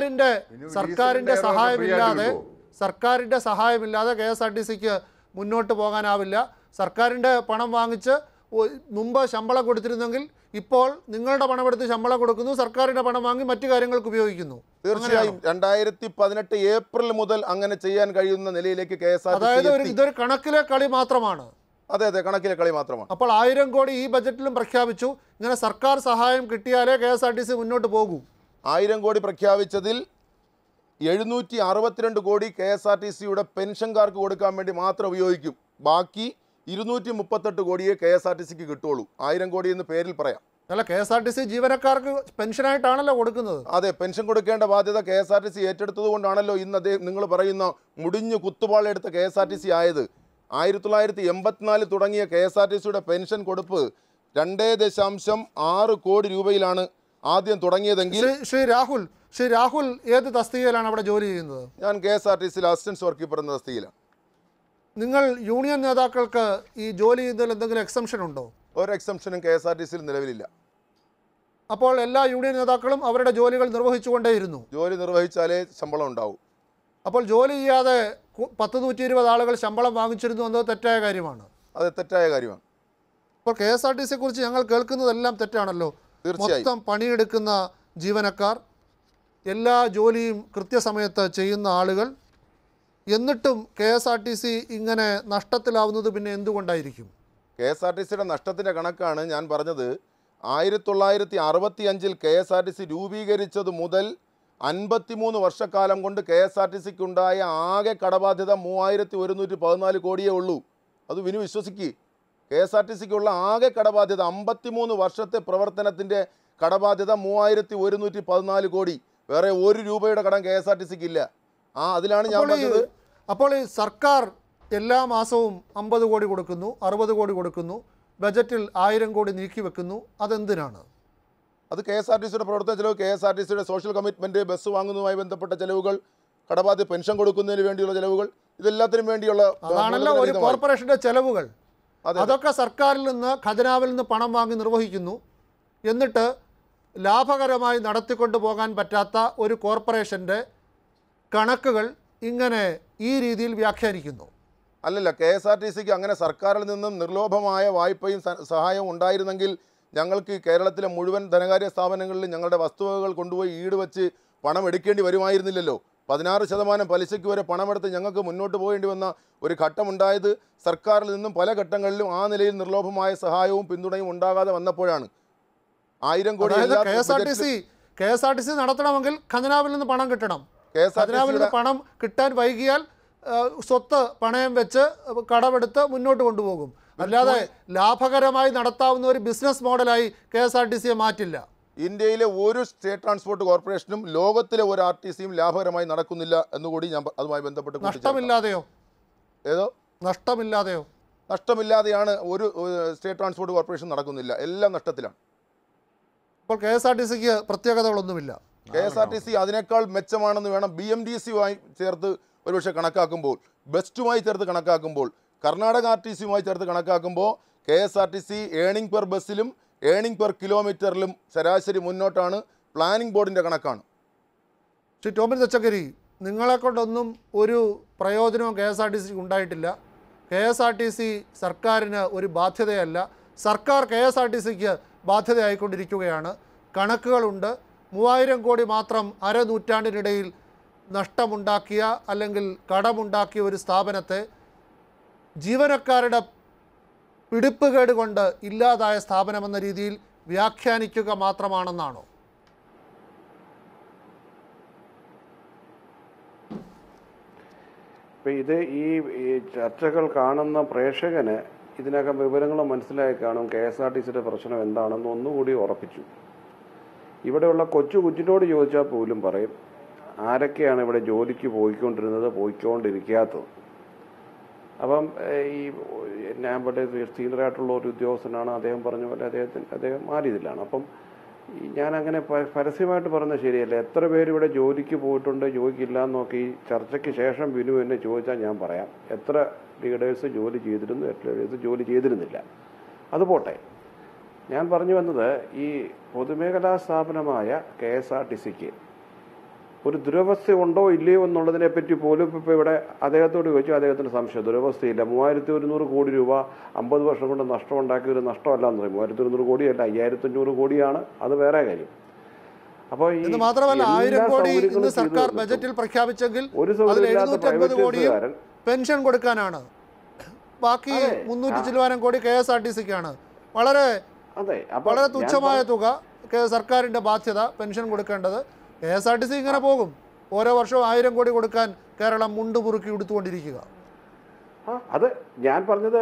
സർക്കാരിൻ്റെ സഹായമില്ലാതെ KSRTCക്ക് മുന്നോട്ട് പോകാനാവില്ല. സർക്കാരിൻ്റെ പണം വാങ്ങിച്ച് മുമ്പ് ശമ്പളം കൊടുത്തിരുന്നെങ്കിൽ ഇപ്പോൾ നിങ്ങളുടെ പണമെടുത്ത് ശമ്പളം കൊടുക്കുന്നു, സർക്കാരിൻ്റെ പണം വാങ്ങി മറ്റു കാര്യങ്ങൾക്ക് ഉപയോഗിക്കുന്നു. തീർച്ചയായും 2018 ഏപ്രിൽ മുതൽ അങ്ങനെ ചെയ്യാൻ കഴിയുന്ന നിലയിലേക്ക് KSRTC, അതായത് ഇതൊരു കണക്കിലെ കളി മാത്രമാണ്. അതെ, കണക്കിലെ കളി മാത്രമാണ്. അപ്പോൾ 1000 കോടി ഈ ബജറ്റിലും പ്രഖ്യാപിച്ചു. ഇങ്ങനെ സർക്കാർ സഹായം കിട്ടിയാലേ KSRTC മുന്നോട്ട് പോകൂ. 1000 കോടി പ്രഖ്യാപിച്ചതിൽ 762 കോടി KSRTCയുടെ പെൻഷൻകാർക്ക് കൊടുക്കാൻ വേണ്ടി മാത്രം ഉപയോഗിക്കും. ബാക്കി 238 കോടിയെ KSRTCക്ക് കിട്ടുള്ളൂ. 1000 കോടി എന്ന് പേരിൽ പറയാം. അല്ല, KSRTC ജീവനക്കാർക്ക് പെൻഷനായിട്ടാണല്ലോ കൊടുക്കുന്നത്. അതെ, പെൻഷൻ കൊടുക്കേണ്ട ബാധ്യത KSRTC ഏറ്റെടുത്തത് കൊണ്ടാണല്ലോ ഇന്ന് നിങ്ങൾ പറയുന്ന മുടിഞ്ഞു കുത്തുപാളെടുത്ത KSRTC ആയത്. 1984 തുടങ്ങിയ KSRTCയുടെ പെൻഷൻ കൊടുപ്പ് 2.6 കോടി രൂപയിലാണ് ആദ്യം തുടങ്ങിയതെങ്കിൽ. ശ്രീ രാഹുൽ ഏത് തസ്തികയിലാണ് അവിടെ ജോലി ചെയ്യുന്നത്? ഞാൻ KSRTCയിൽ അസിസ്റ്റന്റ് വർക്ക് കീപ്പർ എന്ന തസ്തികയിലാണ്. നിങ്ങൾ യൂണിയൻ നേതാക്കൾക്ക് ഈ ജോലി ചെയ്യുന്നതിൽ എന്തെങ്കിലും എക്സംഷൻ ഉണ്ടോ? ഒരു എക്സംഷനും KSRTCയിൽ നിലവിലില്ല. അപ്പോൾ എല്ലാ യൂണിയൻ നേതാക്കളും അവരുടെ ജോലികൾ നിർവഹിച്ചുകൊണ്ടേയിരുന്നു. ജോലി നിർവഹിച്ചാലേ ശമ്പളം ഉണ്ടാവും. അപ്പോൾ ജോലി ചെയ്യാതെ 10-120 ആളുകൾ ശമ്പളം വാങ്ങിച്ചിരുന്നു എന്നത് തെറ്റായ കാര്യമാണ്. അത് തെറ്റായ കാര്യമാണ്. അപ്പോൾ KSRTCയെ കുറിച്ച് ഞങ്ങൾ കേൾക്കുന്നതെല്ലാം തെറ്റാണല്ലോ. മൊത്തം പണിയെടുക്കുന്ന ജീവനക്കാർ, എല്ലാ ജോലിയും കൃത്യസമയത്ത് ചെയ്യുന്ന ആളുകൾ, എന്നിട്ടും KSRTC ഇങ്ങനെ നഷ്ടത്തിലാവുന്നത് പിന്നെ എന്തുകൊണ്ടായിരിക്കും? KSRTCയുടെ നഷ്ടത്തിൻ്റെ കണക്കാണ് ഞാൻ പറഞ്ഞത്. 1965 KSRTC രൂപീകരിച്ചത് മുതൽ 53 വർഷക്കാലം കൊണ്ട് KSRTCക്കുണ്ടായ ആകെ കടബാധ്യത 3114 കോടിയേ ഉള്ളൂ. അത് വിനു വിശ്വസിക്കുക. KSRTCക്കുള്ള ആകെ കടബാധ്യത 53 വർഷത്തെ പ്രവർത്തനത്തിൻ്റെ കടബാധ്യത 3114 കോടി. വേറെ 1 രൂപയുടെ കടം KSRTCക്ക് ഇല്ല. അതിലാണ് ഞാൻ പറഞ്ഞത്. അപ്പോൾ ഈ സർക്കാർ എല്ലാ മാസവും 50 കോടി കൊടുക്കുന്നു, 60 കോടി കൊടുക്കുന്നു, ബജറ്റിൽ 1000 കോടി നീക്കി വെക്കുന്നു. അതെന്തിനാണ്? അത് KSRTCയുടെ പ്രവർത്തന ചെലവ്, KSRTCയുടെ സോഷ്യൽ കമ്മിറ്റ്മെൻറ്റ്, ബസ് വാങ്ങുന്നതുമായി ബന്ധപ്പെട്ട ചെലവുകൾ, കടബാധ്യത പെൻഷൻ കൊടുക്കുന്നതിന് വേണ്ടിയുള്ള ചെലവുകൾ, ഇതെല്ലാത്തിനും വേണ്ടിയുള്ള അതാണല്ലോ ഒരു കോർപ്പറേഷൻ്റെ ചെലവുകൾ. അതൊക്കെ സർക്കാരിൽ നിന്ന്, ഖജനാവിൽ നിന്ന് പണം വാങ്ങി നിർവഹിക്കുന്നു. എന്നിട്ട് ലാഭകരമായി നടത്തിക്കൊണ്ടു പോകാൻ പറ്റാത്ത ഒരു കോർപ്പറേഷൻ്റെ കണക്കുകൾ ഇങ്ങനെ ഈ രീതിയിൽ വ്യാഖ്യാനിക്കുന്നു. അല്ലല്ല, KSRTCക്ക് അങ്ങനെ സർക്കാരിൽ നിന്നും നിർലോഭമായ വായ്പയും സഹായവും ഉണ്ടായിരുന്നെങ്കിൽ ഞങ്ങൾക്ക് കേരളത്തിലെ മുഴുവൻ ധനകാര്യ സ്ഥാപനങ്ങളിൽ ഞങ്ങളുടെ വസ്തുവകകൾ കൊണ്ടുപോയി ഈട് വെച്ച് പണം എടുക്കേണ്ടി വരുമായിരുന്നില്ലല്ലോ. 16% പലിശയ്ക്ക് വരെ പണമെടുത്ത് ഞങ്ങൾക്ക് മുന്നോട്ട് പോകേണ്ടി വന്ന ഒരു ഘട്ടമുണ്ടായത് സർക്കാരിൽ നിന്നും പല ഘട്ടങ്ങളിലും ആ നിലയിൽ നിർലോഭമായ സഹായവും പിന്തുണയും ഉണ്ടാകാതെ വന്നപ്പോഴാണ്. 1000 കോടി KSRTC നടത്തണമെങ്കിൽ ഖജനാവിൽ നിന്ന് പണം കിട്ടണം. ഖജനാവിൽ നിന്ന് പണം കിട്ടാൻ വൈകിയാൽ സ്വത്ത് പണയം വെച്ച് കടമെടുത്ത് മുന്നോട്ട് കൊണ്ടുപോകും. അല്ലാതെ ലാഭകരമായി നടത്താവുന്ന ഒരു ബിസിനസ് മോഡലായി KSRTCയെ മാറ്റില്ല. ഇന്ത്യയിലെ ഒരു സ്റ്റേറ്റ് ട്രാൻസ്പോർട്ട് കോർപ്പറേഷനും ലോകത്തിലെ ഒരു RTCയും ലാഭകരമായി നടക്കുന്നില്ല എന്നുകൂടി ഞാൻ അതുമായി ബന്ധപ്പെട്ട് നഷ്ടമില്ലാതെയാണ് ഒരു സ്റ്റേറ്റ് ട്രാൻസ്പോർട്ട് കോർപ്പറേഷൻ നടക്കുന്നില്ല. എല്ലാം നഷ്ടത്തിലാണ്. ഇപ്പോൾ KSRTCക്ക് പ്രത്യേകതകളൊന്നുമില്ല. KSRTC അതിനേക്കാൾ മെച്ചമാണെന്ന് വേണം BMTCയുമായി ചേർത്ത് ഒരുപക്ഷെ കണക്കാക്കുമ്പോൾ, ബെസ്റ്റുമായി ചേർത്ത് കണക്കാക്കുമ്പോൾ, കർണാടക RTCയുമായി ചേർത്ത് കണക്കാക്കുമ്പോൾ KSRTC ഏണിംഗ് പെർ ബസ്സിലും ഏണിംഗ് പെർ കിലോമീറ്ററിലും ശരാശരി മുന്നോട്ടാണ്. പ്ലാനിംഗ് ബോർഡിൻ്റെ കണക്കാണ്. ശ്രീ ടോമിൻ തച്ചങ്കരി, നിങ്ങളെക്കൊണ്ടൊന്നും ഒരു പ്രയോജനവും KSRTCക്ക് ഉണ്ടായിട്ടില്ല. KSRTC സർക്കാരിന് ഒരു ബാധ്യതയല്ല, സർക്കാർ KSRTCക്ക് ബാധ്യതയായിക്കൊണ്ടിരിക്കുകയാണ്. കണക്കുകളുണ്ട്. 3000 കോടി മാത്രം അരനൂറ്റാണ്ടിനിടയിൽ നഷ്ടമുണ്ടാക്കിയ അല്ലെങ്കിൽ കടമുണ്ടാക്കിയ ഒരു സ്ഥാപനത്തെ ജീവനക്കാരുടെ പിടിപ്പുകേട് കൊണ്ട് ഇല്ലാതായ സ്ഥാപനമെന്ന രീതിയിൽ വ്യാഖ്യാനിക്കുക മാത്രമാണെന്നാണോ? ഇപ്പം ഈ ചർച്ചകൾ കാണുന്ന പ്രേക്ഷകന് ഇതിനകം വിവരങ്ങൾ മനസ്സിലായി കാണും. KSRTCയുടെ പ്രശ്നം എന്താണെന്ന് ഒന്നുകൂടി ഉറപ്പിച്ചു. ഇവിടെയുള്ള കുഞ്ഞിനോട് ചോദിച്ചാൽ പോലും പറയും ആരൊക്കെയാണ് ഇവിടെ ജോലിക്ക് പോയിക്കൊണ്ടിരിക്കാത്തത്. അപ്പം ഈ ഞാൻ ഇവിടെ സീനിയറായിട്ടുള്ള ഒരു ഉദ്യോഗസ്ഥനാണ്, അദ്ദേഹം പറഞ്ഞ പോലെ അദ്ദേഹം മാറിയതില്ലാണ്. അപ്പം ഞാൻ അങ്ങനെ പരസ്യമായിട്ട് പറഞ്ഞത് ശരിയല്ല. എത്ര പേര് ഇവിടെ ജോലിക്ക് പോയിട്ടുണ്ട്, ജോലിക്കില്ല എന്നൊക്കെ ഈ ചർച്ചയ്ക്ക് ശേഷം വിനു എന്നെ ചോദിച്ചാൽ ഞാൻ പറയാം എത്ര ലീഡേഴ്സ് ജോലി ചെയ്തിരുന്നു, എത്ര ലീഡേഴ്സ് ജോലി ചെയ്തിരുന്നില്ല. അതുപോട്ടെ, ഞാൻ പറഞ്ഞു വന്നത് ഈ പൊതുമേഖലാ സ്ഥാപനമായ KSRTCക്ക് ഒരു ദുരവസ്ഥ ഉണ്ടോ ഇല്ലയോ എന്നുള്ളതിനെ പറ്റി പോലും ഇപ്പോൾ ഇവിടെ അദ്ദേഹത്തോട് ചോദിച്ചു. അദ്ദേഹത്തിന് സംശയം, ദുരവസ്ഥയില്ല. 3100 കോടി രൂപ 50 വർഷം കൊണ്ട് നഷ്ടമുണ്ടാക്കിയ ഒരു നഷ്ടമല്ല എന്ന് പറയും. 3100 കോടിയല്ല, 5500 കോടിയാണ്. അത് വേറെ കാര്യം. അപ്പോൾ ഇത് മാത്രമല്ല, 1000 കോടി ഇന്ന് സർക്കാർ ബജറ്റിൽ പ്രഖ്യാപിച്ചെങ്കിൽ അതിൽ 750 കോടിയും പെൻഷൻ കൊടുക്കാനാണ്. ബാക്കി 300 ചില്ലുവാനം കോടി KSRTCക്കാണ്. വളരെ തുച്ഛമായ തുക സർക്കാരിൻ്റെ ബാധ്യത, പെൻഷൻ കൊടുക്കേണ്ടത്. KSRTC ഇങ്ങനെ പോകും. ഓരോ വർഷവും 1000 കോടി കൊടുക്കാൻ കേരളം മുണ്ട് മുറുക്കി എടുത്തുകൊണ്ടിരിക്കുക. അത് ഞാൻ പറഞ്ഞത്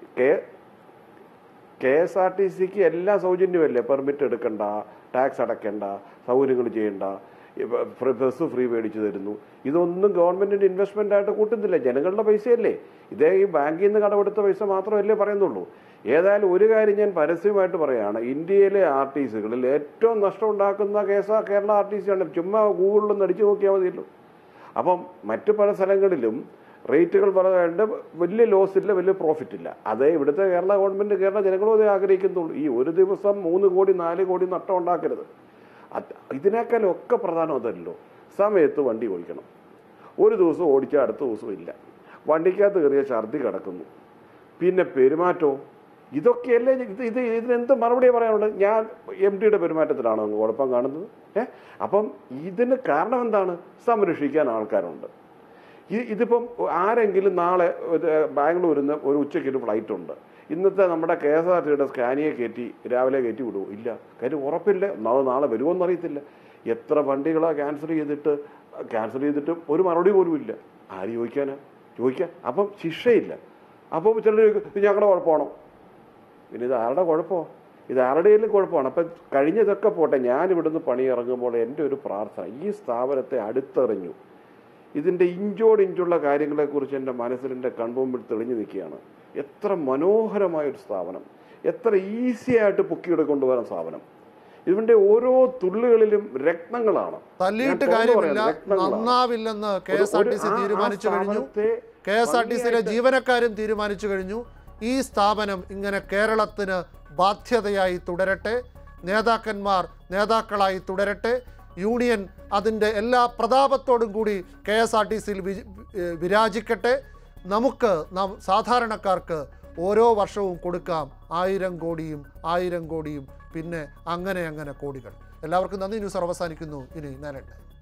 KSRTCക്ക് എല്ലാ സൗജന്യമല്ലേ. പെർമിറ്റ് എടുക്കണ്ട, ടാക്സ് അടയ്ക്കണ്ട, സൗകര്യങ്ങൾ ചെയ്യണ്ട, ബസ് ഫ്രീ മേടിച്ചു തരുന്നു. ഇതൊന്നും ഗവൺമെന്റിന്റെ ഇൻവെസ്റ്റ്മെന്റ് ആയിട്ട് കൂട്ടുന്നില്ല. ജനങ്ങളുടെ പൈസയല്ലേ. ഇതേ ഈ ബാങ്കിൽ നിന്ന് കടമെടുത്ത പൈസ മാത്രമല്ലേ പറയുന്നുള്ളൂ. ഏതായാലും ഒരു കാര്യം ഞാൻ പരസ്യമായിട്ട് പറയുകയാണ്, ഇന്ത്യയിലെ RTCകളിൽ ഏറ്റവും നഷ്ടം ഉണ്ടാക്കുന്ന കേരള RTCയാണ്. ചുമ്മാ ഗൂഗിളിലൊന്ന് അടിച്ചു നോക്കിയാൽ മതിയല്ലോ. അപ്പം മറ്റു പല സ്ഥലങ്ങളിലും റേറ്റുകൾ പറയാണ്ട് വലിയ ലോസ് ഇല്ല, വലിയ പ്രോഫിറ്റ് ഇല്ല. അതേ ഇവിടുത്തെ കേരള ഗവൺമെന്റ്, കേരള ജനങ്ങളും അതേ ആഗ്രഹിക്കുന്നുള്ളൂ. ഈ ഒരു ദിവസം 3 കോടി 4 കോടി നഷ്ടം ഉണ്ടാക്കരുത്. ഇതിനേക്കാളൊക്കെ പ്രധാനം അതല്ലോ. സമയത്ത് വണ്ടി ഓടിക്കണം. ഒരു ദിവസം ഓടിച്ചാൽ അടുത്ത ദിവസം ഇല്ല. വണ്ടിക്കകത്ത് കയറിയ ഛർദി കിടക്കുന്നു. പിന്നെ പെരുമാറ്റവും ഇതൊക്കെയല്ലേ. ഇതിനെന്ത് മറുപടി പറയാനുള്ളത്? ഞാൻ MDയുടെ പെരുമാറ്റത്തിലാണോ കുഴപ്പം കാണുന്നത്? അപ്പം ഇതിന് കാരണം എന്താണ്? സംരക്ഷിക്കാൻ ആൾക്കാരുണ്ട്. ഇതിപ്പം ആരെങ്കിലും നാളെ ബാംഗ്ലൂരിൽ നിന്ന് ഒരു ഉച്ചയ്ക്കൊരു ഫ്ലൈറ്റ് ഉണ്ട്, ഇന്നത്തെ നമ്മുടെ KSRTCയുടെ സ്കാനിയെ രാവിലെ കയറ്റി വിടുമോ? ഇല്ല. കാര്യം ഉറപ്പില്ല, നാളെ വരുമോയെന്ന് അറിയത്തില്ല. എത്ര വണ്ടികളാണ് ക്യാൻസൽ ചെയ്തിട്ട് ഒരു മറുപടി പോലും ഇല്ല. ആര് ചോദിക്കാൻ? അപ്പം ശിക്ഷയില്ല. അപ്പോൾ ചിലർ ഇത് ഞങ്ങളുടെ കുഴപ്പമാണോ? പിന്നെ ഇത് ആരുടെ കുഴപ്പമോ? ഇത് ആരുടെയും കുഴപ്പമാണ്. അപ്പം കഴിഞ്ഞതൊക്കെ പോട്ടെ, ഞാൻ ഇവിടുന്ന് പണി ഇറങ്ങുമ്പോൾ എൻ്റെ ഒരു പ്രാർത്ഥന, ഈ സ്ഥാപനത്തെ അടുത്തെറിഞ്ഞു ഇതിൻ്റെ ഇഞ്ചോടിഞ്ചുള്ള കാര്യങ്ങളെക്കുറിച്ച് എൻ്റെ മനസ്സിൽ, എൻ്റെ കൺമുമ്പിൽ തെളിഞ്ഞു നിൽക്കുകയാണ്. എത്ര മനോഹരമായൊരു സ്ഥാപനം, എത്ര ഈസിയായിട്ട് പൊക്കിയെടുക്കൊണ്ടുവരാൻ സ്ഥാപനം. ഇതിൻ്റെ ഓരോ തുള്ളികളിലും രത്നങ്ങളാണ്. തല്ലിയിട്ട് കാര്യമില്ല, നന്നാവില്ലെന്ന് KSRTC തീരുമാനിച്ചു കഴിഞ്ഞു. KSRTCയിലെ ജീവനക്കാരും തീരുമാനിച്ചു കഴിഞ്ഞു. ഈ സ്ഥാപനം ഇങ്ങനെ കേരളത്തിന് ബാധ്യതയായി തുടരട്ടെ, നേതാക്കന്മാർ നേതാക്കളായി തുടരട്ടെ, യൂണിയൻ അതിൻ്റെ എല്ലാ പ്രതാപത്തോടും കൂടി KSRTCയിൽ വിരാജിക്കട്ടെ. നമുക്ക് സാധാരണക്കാർക്ക് ഓരോ വർഷവും കൊടുക്കാം 1000 കോടിയും 1000 കോടിയും, പിന്നെ അങ്ങനെ കോടികൾ. എല്ലാവർക്കും നന്ദി. ന്യൂസ് അവസാനിക്കുന്നു. ഇനി നേരട്ടെ.